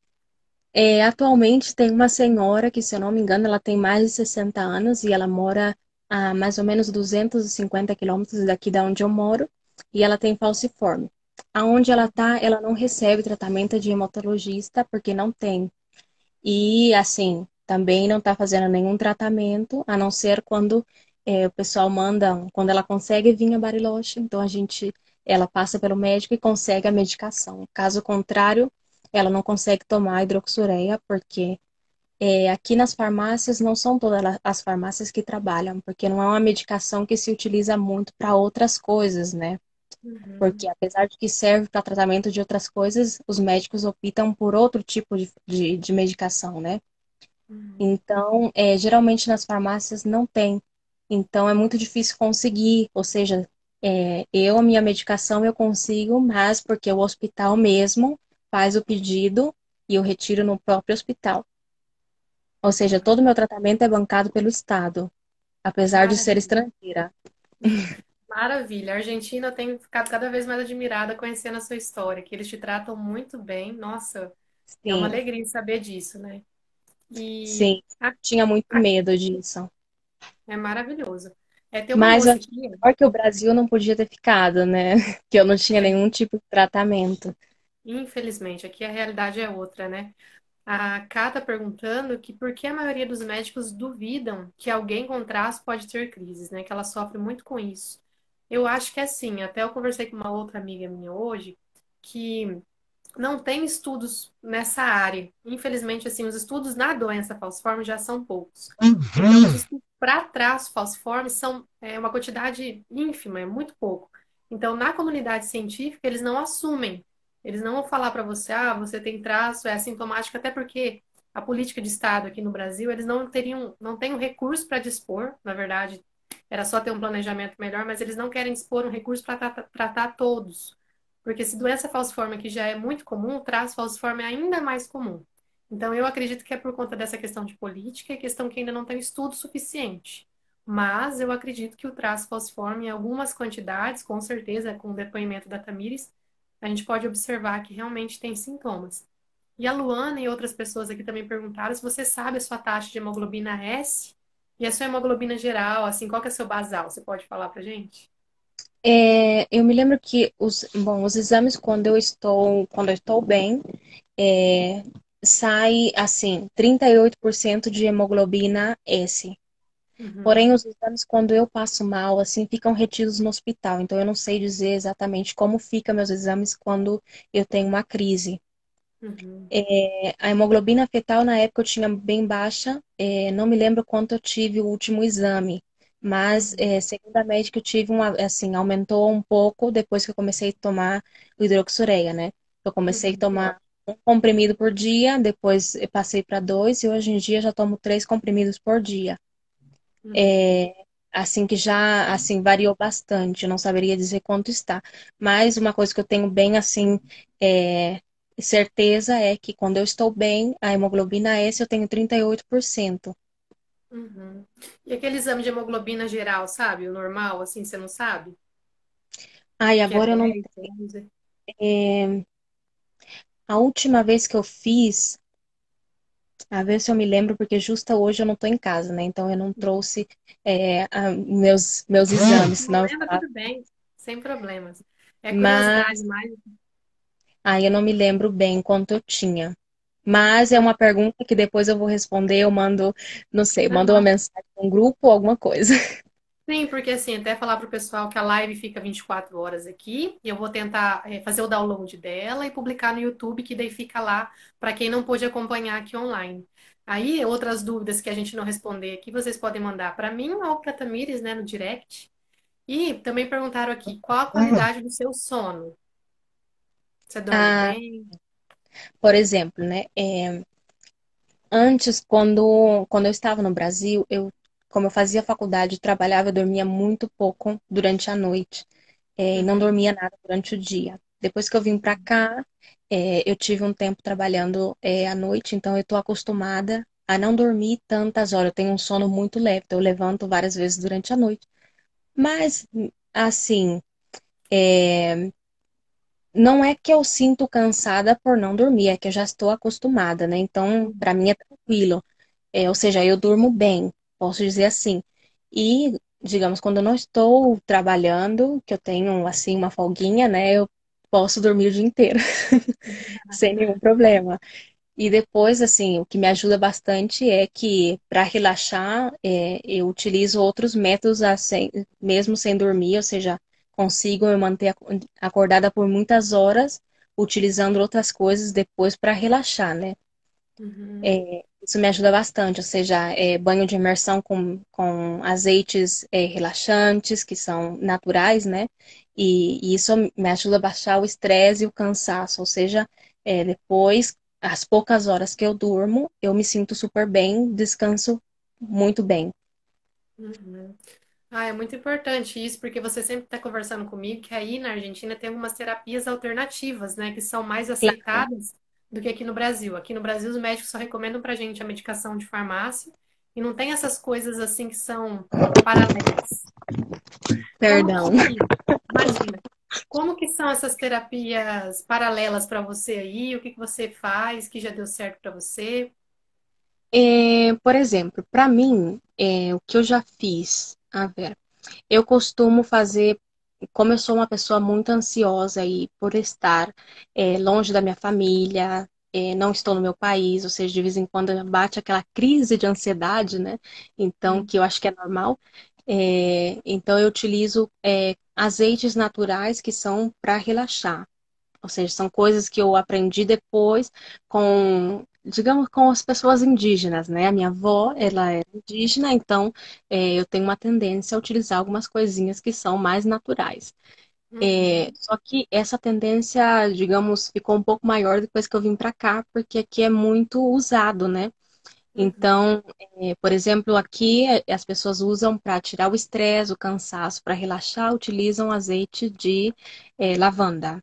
[SPEAKER 2] Atualmente tem uma senhora que, se eu não me engano, ela tem mais de 60 anos e ela mora a mais ou menos 250 quilômetros daqui da onde eu moro e ela tem falciforme. Aonde ela tá, ela não recebe tratamento de hematologista porque não tem. E, assim, também não está fazendo nenhum tratamento, a não ser quando o pessoal manda, quando ela consegue vir a Bariloche, então ela passa pelo médico e consegue a medicação. Caso contrário, ela não consegue tomar a hidroxureia, porque aqui nas farmácias não são todas as farmácias que trabalham, porque não é uma medicação que se utiliza muito para outras coisas, né?
[SPEAKER 1] Uhum,
[SPEAKER 2] Porque apesar de que serve para tratamento de outras coisas, os médicos optam por outro tipo de medicação, né?
[SPEAKER 1] uhum,
[SPEAKER 2] Então, geralmente nas farmácias não tem. Então, é muito difícil conseguir. Ou seja, a minha medicação eu consigo, mas porque o hospital mesmo faz o pedido e eu retiro no próprio hospital. Ou seja, todo o meu tratamento é bancado pelo Estado, apesar de ser
[SPEAKER 1] maravilha.
[SPEAKER 2] estrangeira.
[SPEAKER 1] Maravilha. A Argentina eu tenho ficado cada vez mais admirada conhecendo a sua história, que eles te tratam muito bem. Nossa, é uma
[SPEAKER 2] Sim,
[SPEAKER 1] alegria saber disso, né? E
[SPEAKER 2] sim. Tinha muito medo disso.
[SPEAKER 1] é maravilhoso. Tem uma
[SPEAKER 2] Mas eu
[SPEAKER 1] moça
[SPEAKER 2] achei
[SPEAKER 1] aqui.
[SPEAKER 2] melhor que o Brasil não podia ter ficado, né? Que eu não tinha
[SPEAKER 1] É,
[SPEAKER 2] nenhum tipo de tratamento.
[SPEAKER 1] Infelizmente, aqui a realidade é outra, né? A Ká está perguntando que por que a maioria dos médicos duvidam que alguém com traço pode ter crises, né? Que ela sofre muito com isso. Eu acho que é assim, até eu conversei com uma outra amiga minha hoje, que não tem estudos nessa área. Infelizmente, assim, os estudos na doença falciforme já são poucos. Então, os estudos para traço falciforme são uma quantidade ínfima, é muito pouco. Então, na comunidade científica, eles não assumem. Eles não vão falar para você, ah, você tem traço, é assintomático, até porque a política de Estado aqui no Brasil, eles não têm um recurso para dispor, na verdade, era só ter um planejamento melhor, mas eles não querem dispor um recurso para tratar todos. Porque se doença falciforme que já é muito comum, o traço falciforme é ainda mais comum. Então, eu acredito que é por conta dessa questão de política e questão que ainda não tem estudo suficiente. Mas eu acredito que o traço falciforme, em algumas quantidades, com certeza, com o depoimento da Tamires, a gente pode observar que realmente tem sintomas. E a Luana e outras pessoas aqui também perguntaram se você sabe a sua taxa de hemoglobina S e a sua hemoglobina geral, assim, qual que é o seu basal? Você pode falar pra gente?
[SPEAKER 2] Eu me lembro que os exames quando eu estou bem, é, sai assim, 38% de hemoglobina S.
[SPEAKER 1] Uhum,
[SPEAKER 2] Porém, os exames, quando eu passo mal, assim, ficam retidos no hospital. Então, eu não sei dizer exatamente como ficam meus exames quando eu tenho uma crise.
[SPEAKER 1] uhum,
[SPEAKER 2] A hemoglobina fetal, na época, eu tinha bem baixa. Não me lembro quanto eu tive o último exame. Mas,
[SPEAKER 1] uhum,
[SPEAKER 2] segundo a médica, eu tive assim, aumentou um pouco depois que eu comecei a tomar o hidroxureia, né? Eu comecei a
[SPEAKER 1] uhum.
[SPEAKER 2] tomar um comprimido por dia, depois eu passei para dois, e hoje em dia já tomo 3 comprimidos por dia.
[SPEAKER 1] Uhum,
[SPEAKER 2] Assim que já assim variou bastante, eu não saberia dizer quanto está. Mas uma coisa que eu tenho bem assim certeza é que quando eu estou bem, a hemoglobina S eu tenho 38%.
[SPEAKER 1] uhum. E aquele exame de hemoglobina geral, sabe? O normal, assim, você não sabe?
[SPEAKER 2] Ai,
[SPEAKER 1] Que é
[SPEAKER 2] agora eu não.
[SPEAKER 1] 10, 11.
[SPEAKER 2] A última vez que eu fiz, a ver se eu me lembro, porque justa hoje eu não estou em casa, né? Então eu não trouxe meus exames,
[SPEAKER 1] Não
[SPEAKER 2] senão eu
[SPEAKER 1] lembra,
[SPEAKER 2] falava.
[SPEAKER 1] tudo bem, sem problemas. É curiosidade
[SPEAKER 2] Mas
[SPEAKER 1] mais.
[SPEAKER 2] aí eu não me lembro bem quanto eu tinha. Mas é uma pergunta que depois eu vou responder, eu mando, não sei, mando uma
[SPEAKER 1] Aham.
[SPEAKER 2] mensagem no grupo ou alguma coisa.
[SPEAKER 1] Sim, porque assim, até falar para o pessoal que a live fica 24 horas aqui, e eu vou tentar fazer o download dela e publicar no YouTube, que daí fica lá para quem não pôde acompanhar aqui online. Aí, outras dúvidas que a gente não responder aqui, vocês podem mandar para mim ou para Tamires, né, no direct. E também perguntaram aqui, qual a qualidade do seu sono? Você dorme
[SPEAKER 2] Ah,
[SPEAKER 1] bem?
[SPEAKER 2] por exemplo, né? Antes, quando eu estava no Brasil, como eu fazia faculdade, trabalhava, eu dormia muito pouco durante a noite. E não
[SPEAKER 1] Uhum,
[SPEAKER 2] dormia nada durante o dia. Depois que eu vim para cá, eu tive um tempo trabalhando à noite, então eu estou acostumada a não dormir tantas horas. Eu tenho um sono muito leve, então eu levanto várias vezes durante a noite. Mas, assim, não é que eu sinto cansada por não dormir, é que eu já estou acostumada, né? Então,
[SPEAKER 1] uhum,
[SPEAKER 2] para mim é tranquilo. Ou seja, eu durmo bem, posso dizer assim. E, digamos, quando eu não estou trabalhando, que eu tenho, assim, uma folguinha, né? Eu posso dormir o dia inteiro, sem nenhum problema. E depois, assim, o que me ajuda bastante é que, para relaxar, eu utilizo outros métodos, assim, mesmo sem dormir, ou seja, consigo me manter acordada por muitas horas, utilizando outras coisas depois para relaxar, né?
[SPEAKER 1] uhum,
[SPEAKER 2] Isso me ajuda bastante, ou seja, banho de imersão com azeites relaxantes, que são naturais, né? E isso me ajuda a baixar o estresse e o cansaço, ou seja, depois, as poucas horas que eu durmo, eu me sinto super bem, descanso muito bem.
[SPEAKER 1] uhum. Ah, é muito importante isso, porque você sempre está conversando comigo que aí na Argentina tem algumas terapias alternativas, né, que são mais
[SPEAKER 2] Claro.
[SPEAKER 1] aceitadas do que aqui no Brasil. Aqui no Brasil, os médicos só recomendam pra gente a medicação de farmácia e não tem essas coisas assim que são paralelas. Como
[SPEAKER 2] Perdão.
[SPEAKER 1] que, imagina, como que são essas terapias paralelas para você aí? O que que você faz que já deu certo para você?
[SPEAKER 2] Por exemplo, para mim, o que eu já fiz, a ver, eu costumo fazer. como eu sou uma pessoa muito ansiosa e por estar longe da minha família, não estou no meu país, ou seja, de vez em quando bate aquela crise de ansiedade, né? Então,
[SPEAKER 1] Hum,
[SPEAKER 2] que eu acho que é normal. Então, eu utilizo azeites naturais que são para relaxar. Ou seja, são coisas que eu aprendi depois com, digamos, com as pessoas indígenas, né? A minha avó, ela era indígena, então eu tenho uma tendência a utilizar algumas coisinhas que são mais naturais.
[SPEAKER 1] uhum,
[SPEAKER 2] Só que essa tendência, digamos, ficou um pouco maior depois que eu vim para cá, porque aqui é muito usado, né?
[SPEAKER 1] uhum,
[SPEAKER 2] Então, por exemplo, aqui as pessoas usam para tirar o estresse, o cansaço, para relaxar, utilizam azeite de lavanda.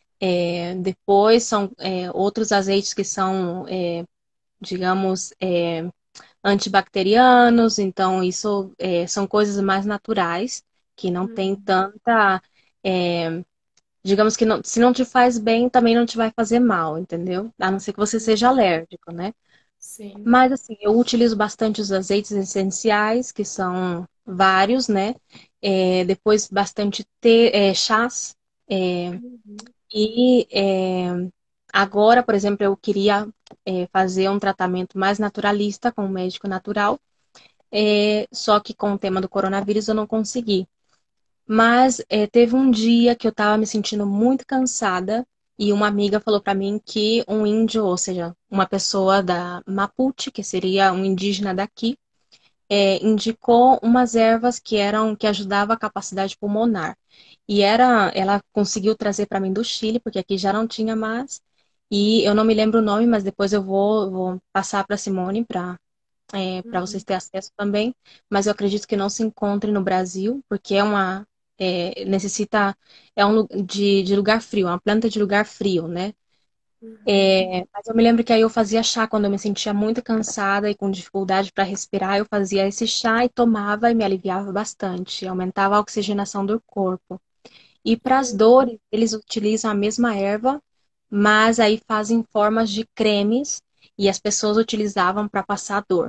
[SPEAKER 2] Depois são outros azeites que são, digamos, antibacterianos, então isso são coisas mais naturais, que não tem
[SPEAKER 1] uhum.
[SPEAKER 2] tanta, digamos que se não te faz bem, também não te vai fazer mal, entendeu? A não ser que você seja
[SPEAKER 1] Uhum.
[SPEAKER 2] alérgico, né?
[SPEAKER 1] Sim.
[SPEAKER 2] Mas assim, eu utilizo bastante os azeites essenciais, que são vários, né? Depois bastante chás. é,
[SPEAKER 1] Uhum.
[SPEAKER 2] E agora, por exemplo, eu queria fazer um tratamento mais naturalista com um médico natural, só que com o tema do coronavírus eu não consegui. Mas teve um dia que eu estava me sentindo muito cansada e uma amiga falou para mim que um índio, ou seja, uma pessoa da Mapuche, que seria um indígena daqui, indicou umas ervas que ajudavam a capacidade pulmonar. Ela conseguiu trazer para mim do Chile, porque aqui já não tinha mais. E eu não me lembro o nome, mas depois eu vou passar para Simone para vocês
[SPEAKER 1] Uhum.
[SPEAKER 2] terem acesso também. Mas eu acredito que não se encontre no Brasil, porque necessita, de lugar frio, é uma planta de lugar frio, né?
[SPEAKER 1] Uhum.
[SPEAKER 2] Mas eu me lembro que aí eu fazia chá quando eu me sentia muito cansada e com dificuldade para respirar, eu fazia esse chá e tomava e me aliviava bastante, aumentava a oxigenação do corpo. E
[SPEAKER 1] Que
[SPEAKER 2] para as
[SPEAKER 1] bom.
[SPEAKER 2] dores, eles utilizam a mesma erva, mas aí fazem formas de cremes e as pessoas utilizavam para passar dor.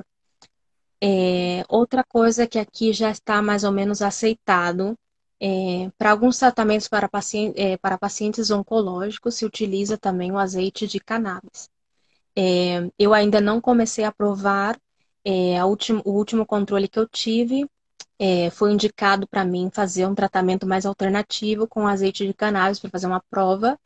[SPEAKER 2] Outra coisa que aqui já está mais ou menos aceitado, para alguns tratamentos para pacientes oncológicos, se utiliza também o azeite de cannabis. Eu ainda não comecei a provar. O último controle que eu tive foi indicado para mim fazer um tratamento mais alternativo com azeite de cannabis para fazer uma prova.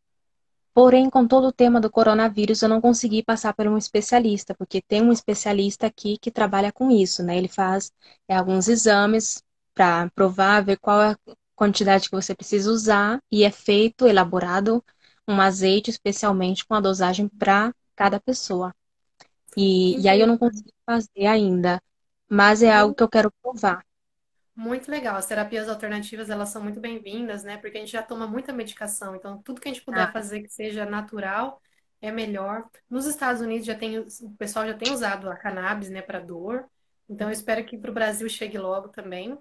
[SPEAKER 2] Porém, com todo o tema do coronavírus, eu não consegui passar por um especialista, porque tem um especialista aqui que trabalha com isso, né? Ele faz alguns exames para provar, ver qual é a quantidade que você precisa usar e é feito, elaborado um azeite especialmente com a dosagem para cada pessoa.
[SPEAKER 1] Que
[SPEAKER 2] E aí eu não
[SPEAKER 1] interessante.
[SPEAKER 2] consegui fazer ainda, mas é algo que eu quero provar.
[SPEAKER 1] Muito legal. As terapias alternativas, elas são muito bem-vindas, né? Porque a gente já toma muita medicação. Então, tudo que a gente puder
[SPEAKER 2] Ah,
[SPEAKER 1] fazer que seja natural é melhor. Nos Estados Unidos o pessoal já tem usado a cannabis, né, para dor. Então, eu espero que para o Brasil chegue logo também.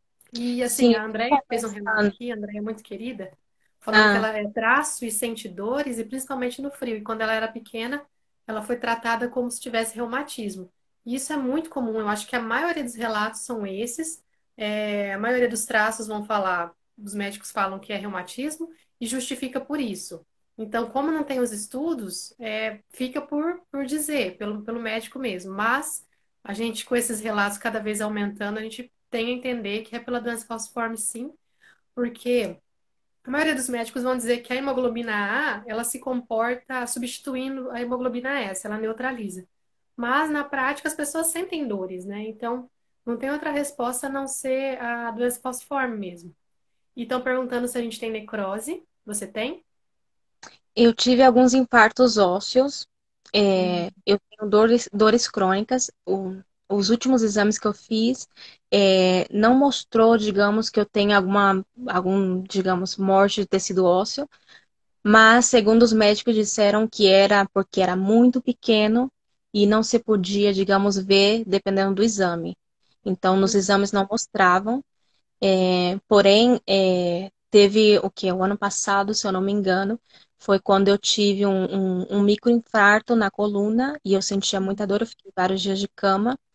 [SPEAKER 1] E assim,
[SPEAKER 2] sim,
[SPEAKER 1] a
[SPEAKER 2] eu
[SPEAKER 1] Andréia
[SPEAKER 2] estava
[SPEAKER 1] fez um relato
[SPEAKER 2] pensando.
[SPEAKER 1] aqui, a Andréia é muito querida, falando que
[SPEAKER 2] Ah,
[SPEAKER 1] ela é traço e sente dores, e principalmente no frio. E quando ela era pequena, ela foi tratada como se tivesse reumatismo. E isso é muito comum, eu acho que a maioria dos relatos são esses. A maioria dos traços vão falar, os médicos falam que é reumatismo e justifica por isso. Então, como não tem os estudos, fica por dizer, pelo médico mesmo. Mas a gente, com esses relatos cada vez aumentando, a gente tem a entender que é pela doença falciforme, sim, porque a maioria dos médicos vão dizer que a hemoglobina A, ela se comporta substituindo a hemoglobina S, ela neutraliza. Mas na prática as pessoas sentem dores, né? Então não tem outra resposta a não ser a doença falciforme mesmo. E estão perguntando se a gente tem necrose. Você tem?
[SPEAKER 2] eu tive alguns infartos ósseos,
[SPEAKER 1] Uhum.
[SPEAKER 2] eu tenho dores crônicas. Os últimos exames que eu fiz não mostrou, digamos, que eu tenho digamos, morte de tecido ósseo, mas segundo os médicos disseram que era porque era muito pequeno e não se podia, digamos, ver dependendo do exame. Então, nos
[SPEAKER 1] Uhum.
[SPEAKER 2] exames não mostravam. Porém, teve o que? O ano passado, se eu não me engano, foi quando eu tive um microinfarto na coluna e eu sentia muita dor, eu fiquei vários dias de cama.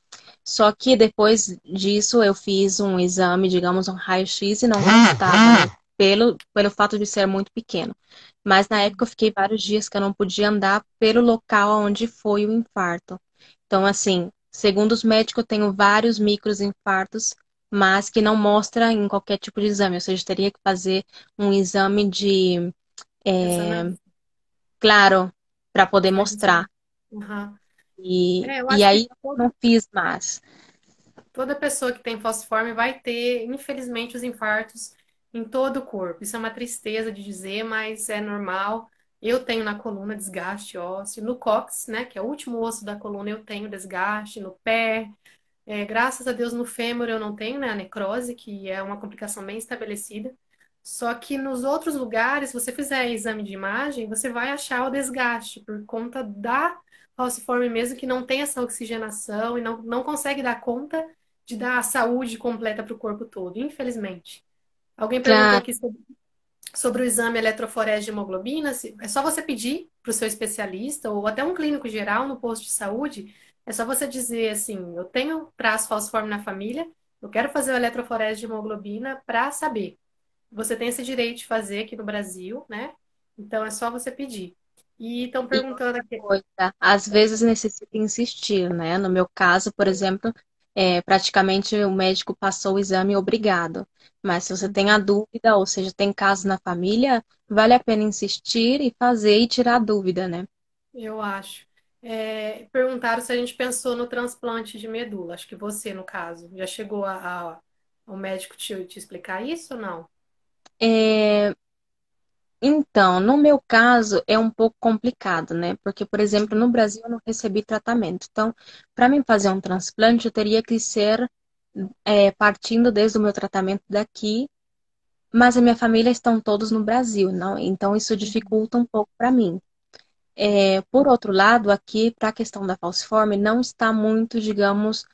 [SPEAKER 2] Só que depois disso eu fiz um exame, digamos, um raio-x e não constava, né? Pelo fato de ser muito pequeno. Mas na época eu fiquei vários dias que eu não podia andar pelo local onde foi o infarto. Então, assim, segundo os médicos, eu tenho vários microinfartos, mas que não mostra em qualquer tipo de exame. Ou seja, teria que fazer um exame de,
[SPEAKER 1] Ressonância?
[SPEAKER 2] claro, para poder
[SPEAKER 1] É,
[SPEAKER 2] mostrar.
[SPEAKER 1] aham. Eu
[SPEAKER 2] E
[SPEAKER 1] acho que
[SPEAKER 2] aí não fiz mais.
[SPEAKER 1] toda pessoa que tem falciforme vai ter, infelizmente, os infartos em todo o corpo. Isso é uma tristeza de dizer, mas é normal. Eu tenho na coluna desgaste ósseo, no cóccix, né, que é o último osso da coluna, eu tenho desgaste, no pé. Graças a Deus no fêmur eu não tenho, né, a necrose, que é uma complicação bem estabelecida. Só que nos outros lugares, se você fizer exame de imagem, você vai achar o desgaste por conta da falciforme mesmo, que não tem essa oxigenação e não consegue dar conta de dar a saúde completa para o corpo todo, infelizmente. Alguém perguntou
[SPEAKER 2] Claro,
[SPEAKER 1] aqui sobre o exame eletroforese de hemoglobina. É só você pedir para o seu especialista ou até um clínico geral no posto de saúde. É só você dizer assim: eu tenho traço falciforme na família, eu quero fazer o eletroforese de hemoglobina para saber. Você tem esse direito de fazer aqui no Brasil, né? Então é só você pedir. E estão
[SPEAKER 2] e
[SPEAKER 1] perguntando
[SPEAKER 2] outra
[SPEAKER 1] aqui.
[SPEAKER 2] coisa, às vezes necessita insistir, né? No meu caso, por exemplo, praticamente o médico passou o exame obrigado. Mas se você tem a dúvida, ou seja, tem caso na família, vale a pena insistir e fazer e tirar a dúvida, né?
[SPEAKER 1] Eu acho. Perguntaram se a gente pensou no transplante de medula. Acho que você, no caso, já chegou ao médico te explicar isso ou não?
[SPEAKER 2] É, então, no meu caso, é um pouco complicado, né? Porque, por exemplo, no Brasil eu não recebi tratamento. Então, para mim fazer um transplante, eu teria que ser partindo desde o meu tratamento daqui. Mas a minha família estão todos no Brasil, não? Então isso dificulta um pouco para mim. Por outro lado, aqui, para a questão da falciforme, não está muito, digamos,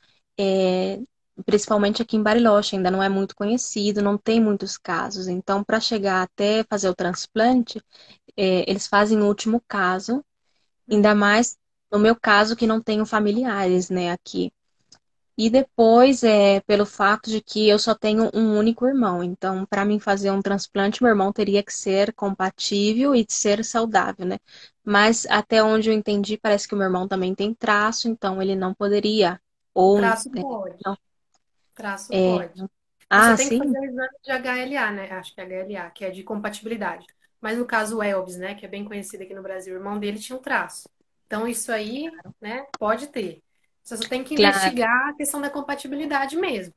[SPEAKER 2] é, principalmente aqui em Bariloche, ainda não é muito conhecido, não tem muitos casos. Então, para chegar até fazer o transplante, eles fazem o último caso, ainda
[SPEAKER 1] Uhum.
[SPEAKER 2] mais no meu caso, que não tenho familiares, né, aqui. E depois, pelo fato de que eu só tenho um único irmão. Então, para mim fazer um transplante, meu irmão teria que ser compatível e ser saudável, né? Mas até onde eu entendi, parece que o meu irmão também tem traço, então ele não poderia. Ou,
[SPEAKER 1] Traço
[SPEAKER 2] não,
[SPEAKER 1] pode. Traço
[SPEAKER 2] é,
[SPEAKER 1] pode. Você
[SPEAKER 2] ah,
[SPEAKER 1] tem que
[SPEAKER 2] sim?
[SPEAKER 1] fazer o exame de HLA, né? Acho que é HLA, que é de compatibilidade. Mas no caso o Elvis, né, que é bem conhecido aqui no Brasil, o irmão dele tinha um traço. Então isso aí, né, pode ter. Você só tem que
[SPEAKER 2] Claro,
[SPEAKER 1] investigar a questão da compatibilidade mesmo.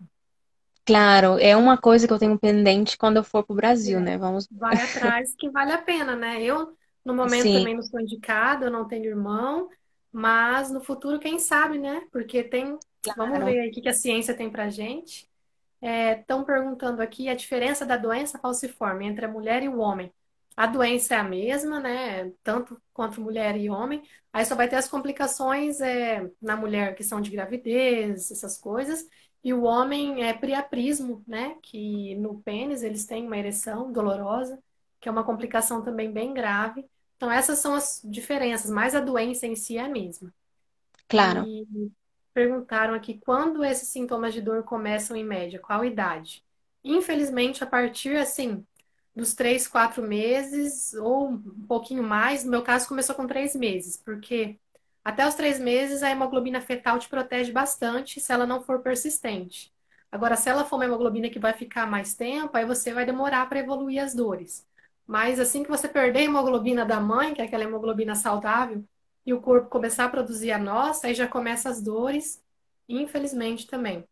[SPEAKER 2] claro. É uma coisa que eu tenho pendente quando eu for para o Brasil,
[SPEAKER 1] É,
[SPEAKER 2] né? Vamos.
[SPEAKER 1] vai atrás que vale a pena, né? Eu, no momento,
[SPEAKER 2] Sim,
[SPEAKER 1] também não sou indicada, eu não tenho irmão, mas no futuro, quem sabe, né? Porque tem. Vamos
[SPEAKER 2] claro,
[SPEAKER 1] ver aí o que que a ciência tem pra gente. Estão perguntando aqui a diferença da doença falciforme entre a mulher e o homem. A doença é a mesma, né? Tanto quanto mulher e homem. Aí só vai ter as complicações na mulher, que são de gravidez, essas coisas. E o homem é priaprismo, né? Que no pênis eles têm uma ereção dolorosa, que é uma complicação também bem grave. Então, essas são as diferenças, mas a doença em si é a mesma.
[SPEAKER 2] claro.
[SPEAKER 1] E perguntaram aqui quando esses sintomas de dor começam em média, qual idade? Infelizmente, a partir assim dos 3, 4 meses ou um pouquinho mais. No meu caso, começou com 3 meses, porque até os 3 meses a hemoglobina fetal te protege bastante se ela não for persistente. Agora, se ela for uma hemoglobina que vai ficar mais tempo, aí você vai demorar para evoluir as dores. Mas assim que você perder a hemoglobina da mãe, que é aquela hemoglobina saudável, e o corpo começar a produzir a nossa, aí já começa as dores, infelizmente também.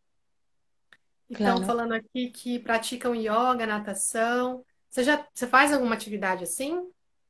[SPEAKER 1] Então,
[SPEAKER 2] Claro.
[SPEAKER 1] falando aqui que praticam yoga, natação. Você faz alguma atividade assim?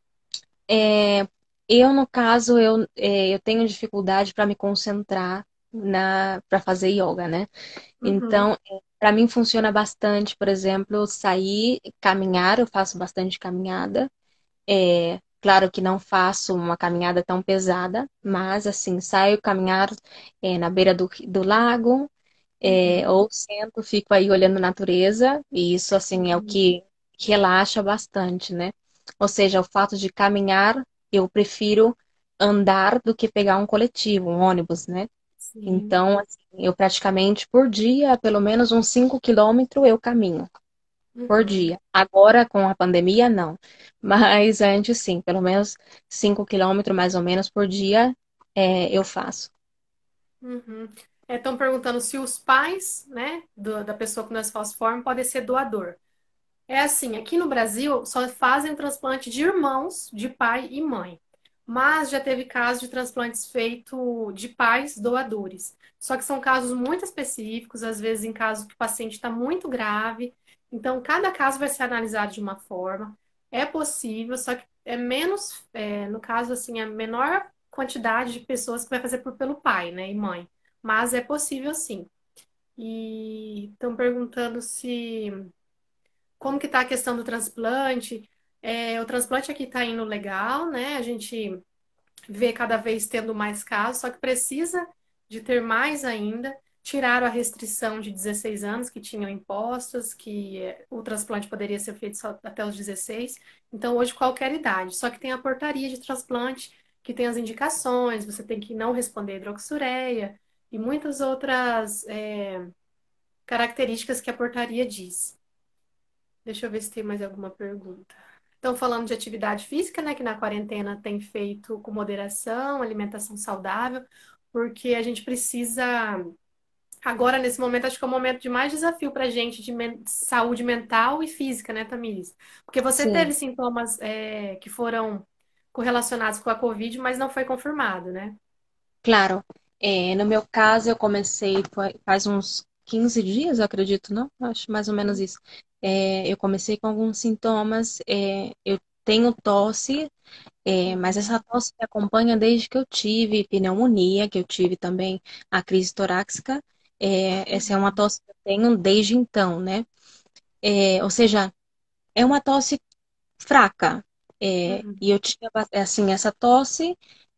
[SPEAKER 2] É, eu, no caso, eu tenho dificuldade para me concentrar para fazer yoga, né?
[SPEAKER 1] Uhum,
[SPEAKER 2] Então, para mim funciona bastante, por exemplo, sair, caminhar, eu faço bastante caminhada. Claro que não faço uma caminhada tão pesada, mas assim, saio caminhar na beira do lago,
[SPEAKER 1] uhum,
[SPEAKER 2] ou sento, fico aí olhando a natureza, e isso assim é o
[SPEAKER 1] uhum.
[SPEAKER 2] que relaxa bastante, né? Ou seja, o fato de caminhar, eu prefiro andar do que pegar um coletivo, um ônibus, né?
[SPEAKER 1] Sim.
[SPEAKER 2] Então, assim, eu praticamente por dia, pelo menos uns 5 quilômetros eu caminho por
[SPEAKER 1] Uhum.
[SPEAKER 2] dia. Agora, com a pandemia, não. Mas antes, sim, pelo menos 5 quilômetros mais ou menos por dia eu faço.
[SPEAKER 1] Uhum. Estão perguntando se os pais, né, da pessoa com doença falciforme podem ser doador. É assim, aqui no Brasil só fazem transplante de irmãos, de pai e mãe. Mas já teve casos de transplantes feitos de pais doadores. Só que são casos muito específicos, às vezes em casos que o paciente está muito grave. Então, cada caso vai ser analisado de uma forma. É possível, só que é menos, no caso, assim, a menor quantidade de pessoas que vai fazer pelo pai, né, e mãe. Mas é possível sim. E estão perguntando se como que está a questão do transplante. O transplante aqui está indo legal, né? A gente vê cada vez tendo mais casos, só que precisa de ter mais ainda. Tiraram a restrição de 16 anos que tinham impostas, que o transplante poderia ser feito só até os 16. Então, hoje, qualquer idade. Só que tem a portaria de transplante, que tem as indicações, você tem que não responder hidroxureia e muitas outras características que a portaria diz. Deixa eu ver se tem mais alguma pergunta. Estão falando de atividade física, né? Que na quarentena tem feito com moderação, alimentação saudável, porque a gente precisa. Agora, nesse momento, acho que é o momento de mais desafio para a gente de saúde mental e física, né, Tamires? Porque você teve
[SPEAKER 2] Sim,
[SPEAKER 1] sintomas que foram correlacionados com a Covid, mas não foi confirmado, né?
[SPEAKER 2] claro. No meu caso, eu comecei faz uns 15 dias, eu acredito, não? Acho mais ou menos isso. Eu comecei com alguns sintomas. Eu tenho tosse, mas
[SPEAKER 1] Uhum,
[SPEAKER 2] essa tosse me acompanha desde que eu tive pneumonia, que eu tive também a crise torácica. Essa é uma
[SPEAKER 1] uhum,
[SPEAKER 2] tosse que eu tenho desde então, né? Ou seja, é uma tosse fraca.
[SPEAKER 1] uhum,
[SPEAKER 2] E eu tinha, assim, essa tosse.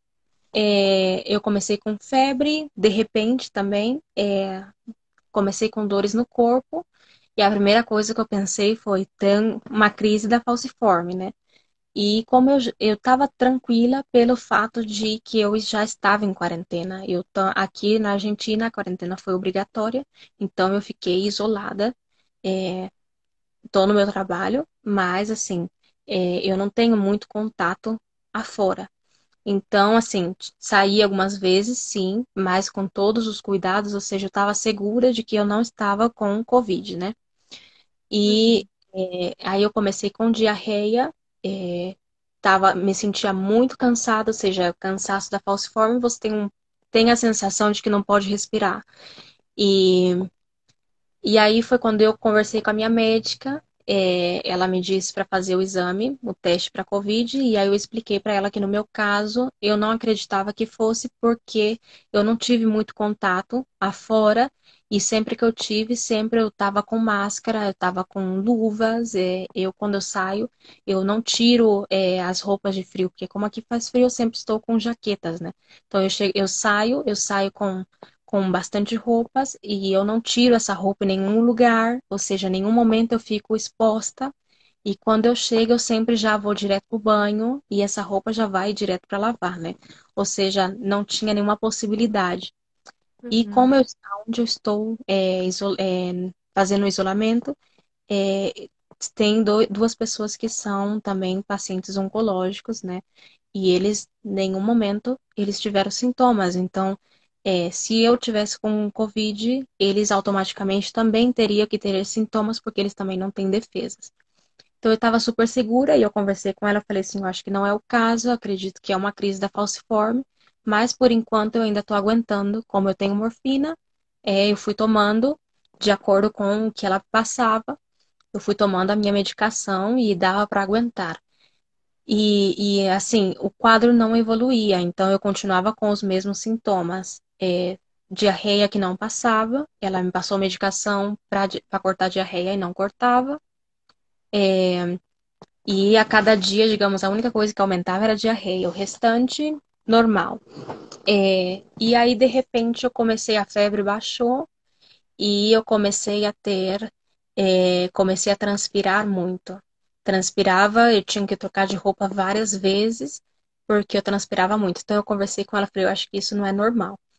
[SPEAKER 2] Eu comecei com febre, de repente também, comecei com dores no corpo, e a primeira coisa que eu pensei foi ter uma crise da falciforme, né? E como eu estava tranquila pelo fato de que eu já estava em quarentena. Aqui na Argentina a quarentena foi obrigatória, então eu fiquei isolada. Estou no meu trabalho, mas assim, eu não tenho muito contato afora. Então, assim, saí algumas vezes, sim, mas com todos os cuidados, ou seja, eu estava segura de que eu não estava com Covid, né? E
[SPEAKER 1] uhum,
[SPEAKER 2] aí eu comecei com diarreia, me sentia muito cansada, ou seja, cansaço da falciforme, você tem a sensação de que não pode respirar. E e aí foi quando eu conversei com a minha médica, ela me disse para fazer o exame, o teste para COVID, e aí eu expliquei para ela que no meu caso eu não acreditava que fosse porque eu não tive muito contato afora e sempre que eu tive, sempre eu estava com máscara, eu estava com luvas, eu quando eu saio eu não tiro as roupas de frio, porque como aqui faz frio eu sempre estou com jaquetas, né? Então eu saio com bastante roupas e eu não tiro essa roupa em nenhum lugar, ou seja, em nenhum momento eu fico exposta. E quando eu chego, eu sempre já vou direto pro banho e essa roupa já vai direto para lavar, né? Ou seja, não tinha nenhuma possibilidade. E
[SPEAKER 1] uhum,
[SPEAKER 2] como onde eu estou fazendo o isolamento, é, tem duas pessoas que são também pacientes oncológicos, né? E eles, em nenhum momento, eles tiveram sintomas. Então, se eu tivesse com Covid, eles automaticamente também teriam que ter sintomas, porque eles também não têm defesas. Então, eu estava super segura e eu conversei com ela, falei assim, eu acho que não é o caso, eu acredito que é uma crise da falciforme, mas por enquanto eu ainda estou aguentando, como eu tenho morfina, eu fui tomando de acordo com o que ela passava, eu fui tomando a minha medicação e dava para aguentar. Assim, o quadro não evoluía, então eu continuava com os mesmos sintomas. Diarreia que não passava, ela me passou medicação para cortar a diarreia e não cortava. E a cada dia, digamos, a única coisa que aumentava era a diarreia, o restante, normal. E aí, de repente, a febre baixou e eu comecei a transpirar muito. Transpirava, eu tinha que trocar de roupa várias vezes, porque eu transpirava muito. Então eu conversei com ela, falei, eu acho que isso não é normal.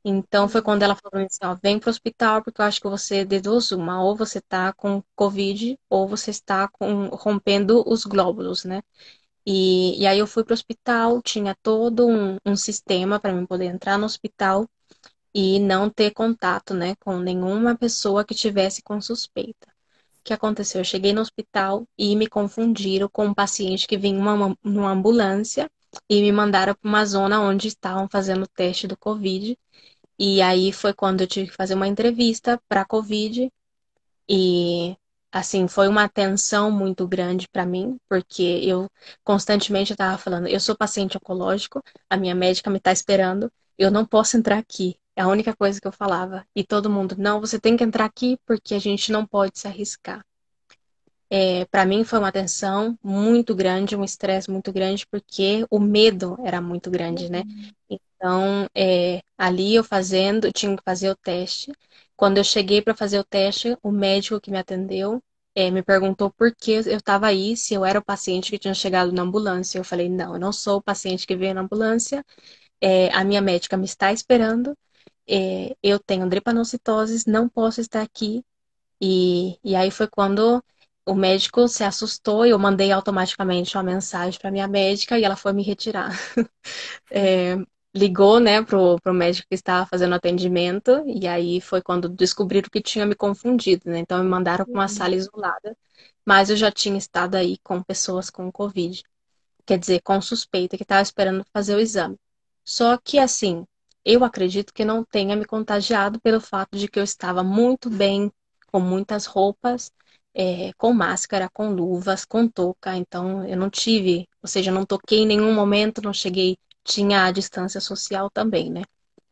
[SPEAKER 2] Então foi
[SPEAKER 1] Uhum.
[SPEAKER 2] quando ela falou pra mim assim, ó, vem pro hospital porque eu acho que você é de duas uma, ou você tá com Covid, ou você está rompendo os glóbulos, né? E aí eu fui pro hospital, tinha todo um sistema para mim poder entrar no hospital e não ter contato, né, com nenhuma pessoa que tivesse com suspeita. O que aconteceu? Eu cheguei no hospital e me confundiram com um paciente que vinha numa ambulância e me mandaram para uma zona onde estavam fazendo o teste do Covid. E aí foi quando eu tive que fazer uma entrevista para Covid e assim, foi uma tensão muito grande para mim, porque eu constantemente estava falando, eu sou paciente oncológico, a minha médica me está esperando, eu não posso entrar aqui. É a única coisa que eu falava. E todo mundo, não, você tem que entrar aqui porque a gente não pode se arriscar. Para mim foi uma tensão muito grande, um estresse muito grande, porque o medo era muito grande, né?
[SPEAKER 1] Uhum.
[SPEAKER 2] Então, ali eu fazendo, tinha que fazer o teste. Quando eu cheguei para fazer o teste, o médico que me atendeu, me perguntou por que eu estava aí, se eu era o paciente que tinha chegado na ambulância. Eu falei, não, eu não sou o paciente que veio na ambulância, a minha médica me está esperando, eu tenho drepanocytose, não posso estar aqui. E aí foi quando o médico se assustou e eu mandei automaticamente uma mensagem para minha médica e ela foi me retirar. É, ligou, né, pro médico que estava fazendo atendimento e aí foi quando descobriram que tinha me confundido, né? Então me mandaram para uma
[SPEAKER 1] Uhum.
[SPEAKER 2] sala isolada, mas eu já tinha estado aí com pessoas com Covid, quer dizer, com suspeita que estava esperando fazer o exame. Só que assim, eu acredito que não tenha me contagiado pelo fato de que eu estava muito bem, com muitas roupas, com máscara, com luvas, com touca. Então, eu não tive, ou seja, não toquei em nenhum momento, não cheguei, tinha a distância social também, né?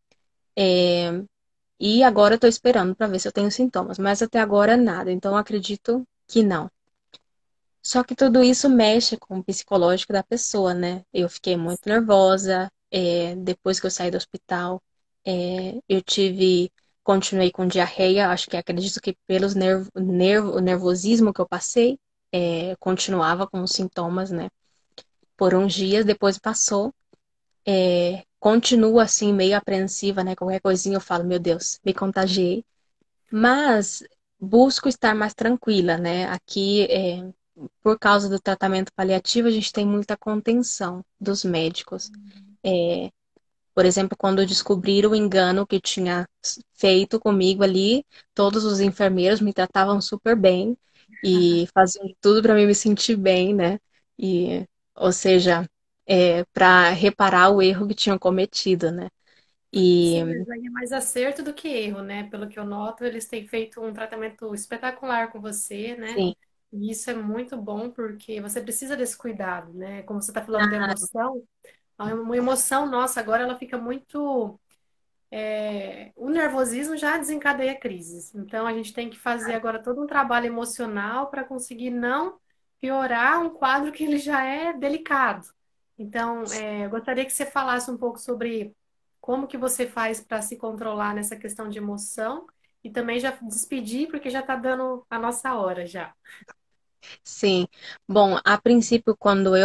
[SPEAKER 2] E agora eu tô esperando para ver se eu tenho sintomas, mas até agora nada. Então, eu acredito que não. Só que tudo isso mexe com o psicológico da pessoa, né? Eu fiquei muito nervosa, depois que eu saí do hospital, eu continuei com diarreia, acho que acredito que pelos o nervosismo que eu passei, continuava com os sintomas, né? Por uns dias, depois passou, continuo assim, meio apreensiva, né? Qualquer coisinha eu falo, meu Deus, me contagiei. Mas busco estar mais tranquila, né? Aqui, por causa do tratamento paliativo, a gente tem muita contenção dos médicos. É, por exemplo, quando descobriram o engano que tinha feito comigo ali, todos os enfermeiros me tratavam super bem e faziam de tudo para mim me sentir bem, né? E, ou seja, para reparar o erro que tinham cometido, né? E
[SPEAKER 1] Sim, mas aí é mais acerto do que erro, né? Pelo que eu noto, eles têm feito um tratamento espetacular com você, né?
[SPEAKER 2] sim,
[SPEAKER 1] E isso é muito bom porque você precisa desse cuidado, né? Como você está falando da
[SPEAKER 2] ah,
[SPEAKER 1] emoção, uma emoção nossa agora ela fica muito. O nervosismo já desencadeia crises. Então a gente tem que fazer agora todo um trabalho emocional para conseguir não piorar um quadro que ele já é delicado. Então, eu gostaria que você falasse um pouco sobre como que você faz para se controlar nessa questão de emoção e também já despedir, porque já está dando a nossa hora já.
[SPEAKER 2] sim. Bom, a princípio, quando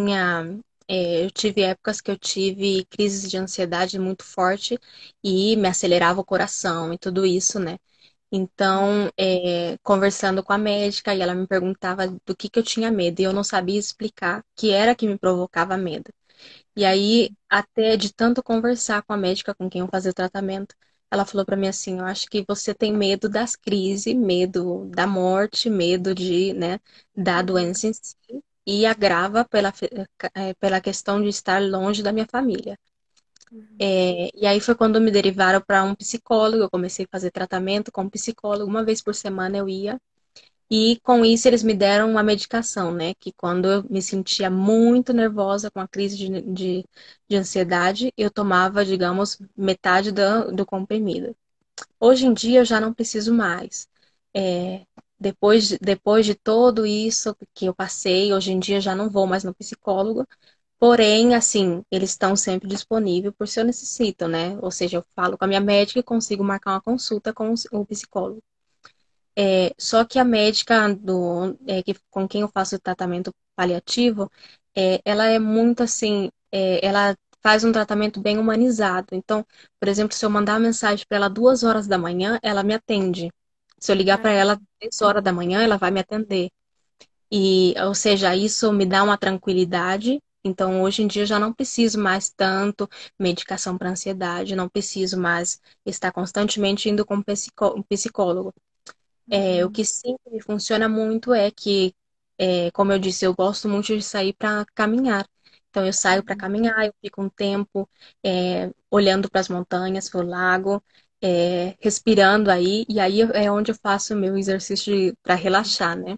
[SPEAKER 2] eu tive épocas que eu tive crises de ansiedade muito forte e me acelerava o coração e tudo isso, né? Então, conversando com a médica, e ela me perguntava do que eu tinha medo, e eu não sabia explicar que era que me provocava medo. E aí, até de tanto conversar com a médica com quem eu fazia o tratamento, ela falou pra mim assim, eu acho que você tem medo das crises, medo da morte, medo de, né, da
[SPEAKER 1] Uhum,
[SPEAKER 2] doença em si, e agrava pela questão de estar longe da minha família.
[SPEAKER 1] uhum,
[SPEAKER 2] E aí foi quando me derivaram para um psicólogo, eu comecei a fazer tratamento com um psicólogo, uma vez por semana eu ia, e com isso eles me deram uma medicação, né? Que quando eu me sentia muito nervosa com a crise de ansiedade, eu tomava, digamos, metade do comprimido. Hoje em dia eu já não preciso mais. É, depois de tudo isso que eu passei, hoje em dia eu já não vou mais no psicólogo. Porém, assim, eles estão sempre disponíveis por se eu necessito, né? Ou seja, eu falo com a minha médica e consigo marcar uma consulta com o psicólogo. Só que a médica com quem eu faço o tratamento paliativo, ela é muito assim, ela faz um tratamento bem humanizado. Então, por exemplo, se eu mandar uma mensagem para ela 2 horas da manhã, ela me atende. Se eu ligar para
[SPEAKER 1] Ai,
[SPEAKER 2] ela 3 horas da manhã, ela vai me atender. E, ou seja, isso me dá uma tranquilidade. Então, hoje em dia, eu já não preciso mais tanto medicação para ansiedade, não preciso mais estar constantemente indo com um psicólogo. O
[SPEAKER 1] uhum,
[SPEAKER 2] que sim me funciona muito é que, como eu disse, eu gosto muito de sair para caminhar. Então, eu saio para
[SPEAKER 1] uhum,
[SPEAKER 2] caminhar, eu fico um tempo olhando para as montanhas, para o lago, respirando aí, e aí é onde eu faço o meu exercício para relaxar, né?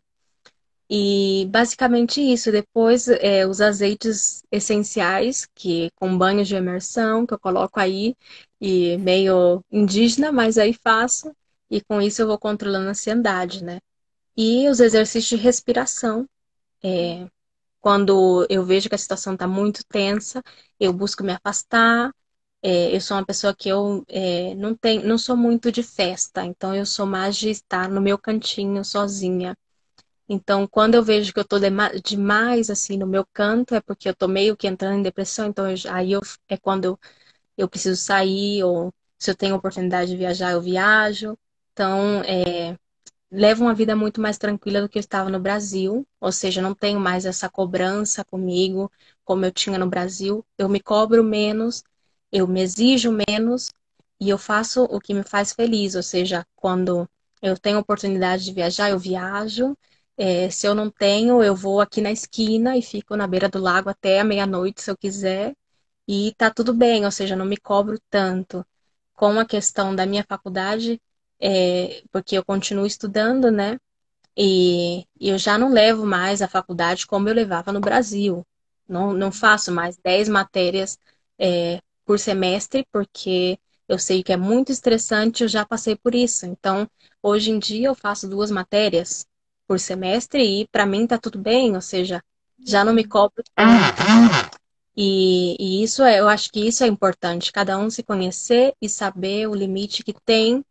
[SPEAKER 2] E basicamente isso. Depois, os azeites essenciais, que com banhos de imersão, que eu coloco aí, e meio indígena, mas aí faço, e com isso eu vou controlando a ansiedade, né? E os exercícios de respiração. Quando eu vejo que a situação está muito tensa, eu busco me afastar. Eu sou uma pessoa que eu não sou muito de festa, então eu sou mais de estar no meu cantinho sozinha. Então, quando eu vejo que eu tô demais assim no meu canto, é porque eu tô meio que entrando em depressão, então é quando eu preciso sair, ou se eu tenho oportunidade de viajar, eu viajo. Então, levo uma vida muito mais tranquila do que eu estava no Brasil, ou seja, não tenho mais essa cobrança comigo, como eu tinha no Brasil. Eu me cobro menos, eu me exijo menos e eu faço o que me faz feliz, ou seja, quando eu tenho oportunidade de viajar, eu viajo. Se eu não tenho, eu vou aqui na esquina e fico na beira do lago até a meia-noite, se eu quiser, e tá tudo bem, ou seja, não me cobro tanto. Com a questão da minha faculdade, porque eu continuo estudando, né? E eu já não levo mais a faculdade como eu levava no Brasil. Não faço mais 10 matérias por semestre, porque eu sei que é muito estressante, eu já passei por isso. Então, hoje em dia eu faço 2 matérias por semestre e para mim tá tudo bem, ou seja, já não me
[SPEAKER 1] uhum.
[SPEAKER 2] cobro tanto. E isso eu acho que isso é importante, cada um se conhecer e saber o limite que tem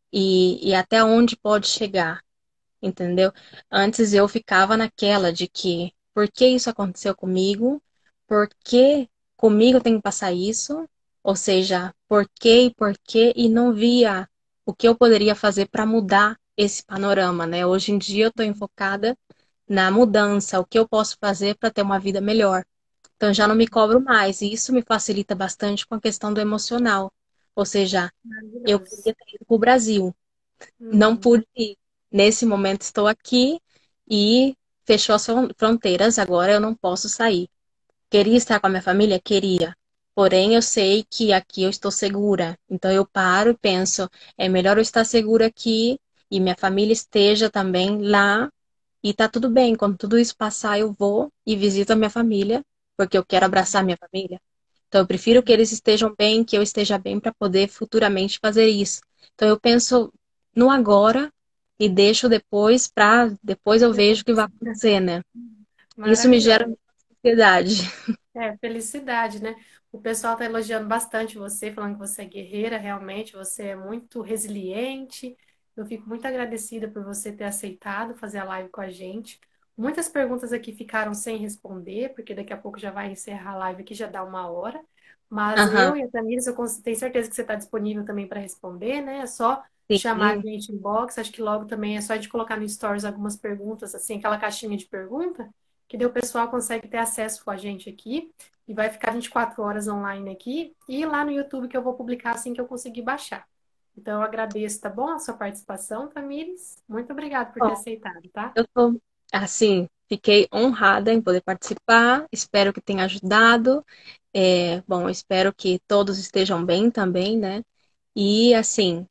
[SPEAKER 2] e até onde pode chegar, entendeu? Antes eu ficava naquela de que, por que isso aconteceu comigo? Por que comigo tem que passar isso? Ou seja, por quê? E não via o que eu poderia fazer para mudar esse panorama, né? Hoje em dia eu estou enfocada na mudança, o que eu posso fazer para ter uma vida melhor. Então eu já não me cobro mais, e isso me facilita bastante com a questão do emocional. Ou seja, eu
[SPEAKER 1] Maravilhoso.
[SPEAKER 2] queria ter ido para o Brasil, não
[SPEAKER 1] Uhum.
[SPEAKER 2] pude ir. Nesse momento estou aqui e fechou as fronteiras, agora eu não posso sair. Queria estar com a minha família? Queria. Porém, eu sei que aqui eu estou segura. Então eu paro e penso, é melhor eu estar segura aqui e minha família esteja também lá e tá tudo bem. Quando tudo isso passar, eu vou e visito a minha família, porque eu quero abraçar minha família. Então eu prefiro que eles estejam bem, que eu esteja bem para poder futuramente fazer isso. Então eu penso no agora e deixo depois para depois eu vejo o que
[SPEAKER 1] Depois.
[SPEAKER 2] vai acontecer, né? Isso me gera
[SPEAKER 1] Maravilhoso.
[SPEAKER 2] ansiedade.
[SPEAKER 1] Felicidade, né? O pessoal tá elogiando bastante você, falando que você é guerreira, realmente, você é muito resiliente. Eu fico muito agradecida por você ter aceitado fazer a live com a gente. Muitas perguntas aqui ficaram sem responder, porque daqui a pouco já vai encerrar a live aqui, já dá 1 hora. Mas
[SPEAKER 2] Aham,
[SPEAKER 1] eu e a Tamires, tenho certeza que você está disponível também para responder, né? É só chamar a
[SPEAKER 2] sim.
[SPEAKER 1] gente inbox. Acho que logo também é só de colocar no Stories algumas perguntas, assim, aquela caixinha de pergunta que daí o pessoal consegue ter acesso com a gente aqui e vai ficar 24 horas online aqui e lá no YouTube que eu vou publicar assim que eu conseguir baixar. Então eu agradeço, tá bom? A sua participação, Tamires. Muito obrigada por ter
[SPEAKER 2] Bom,
[SPEAKER 1] aceitado, tá?
[SPEAKER 2] eu tô assim, fiquei honrada em poder participar. Espero que tenha ajudado. Bom, espero que todos estejam bem também, né? E assim,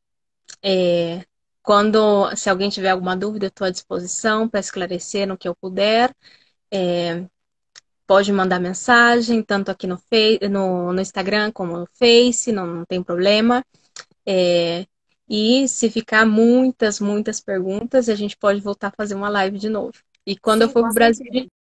[SPEAKER 2] É, se alguém tiver alguma dúvida, eu estou à disposição para esclarecer no que eu puder. Pode mandar mensagem, tanto aqui no Instagram como no Face, não tem problema. É, e se ficar muitas perguntas, a gente pode voltar a fazer uma live de novo. E quando eu
[SPEAKER 1] Sim,
[SPEAKER 2] for
[SPEAKER 1] com
[SPEAKER 2] para o Brasil,
[SPEAKER 1] certeza.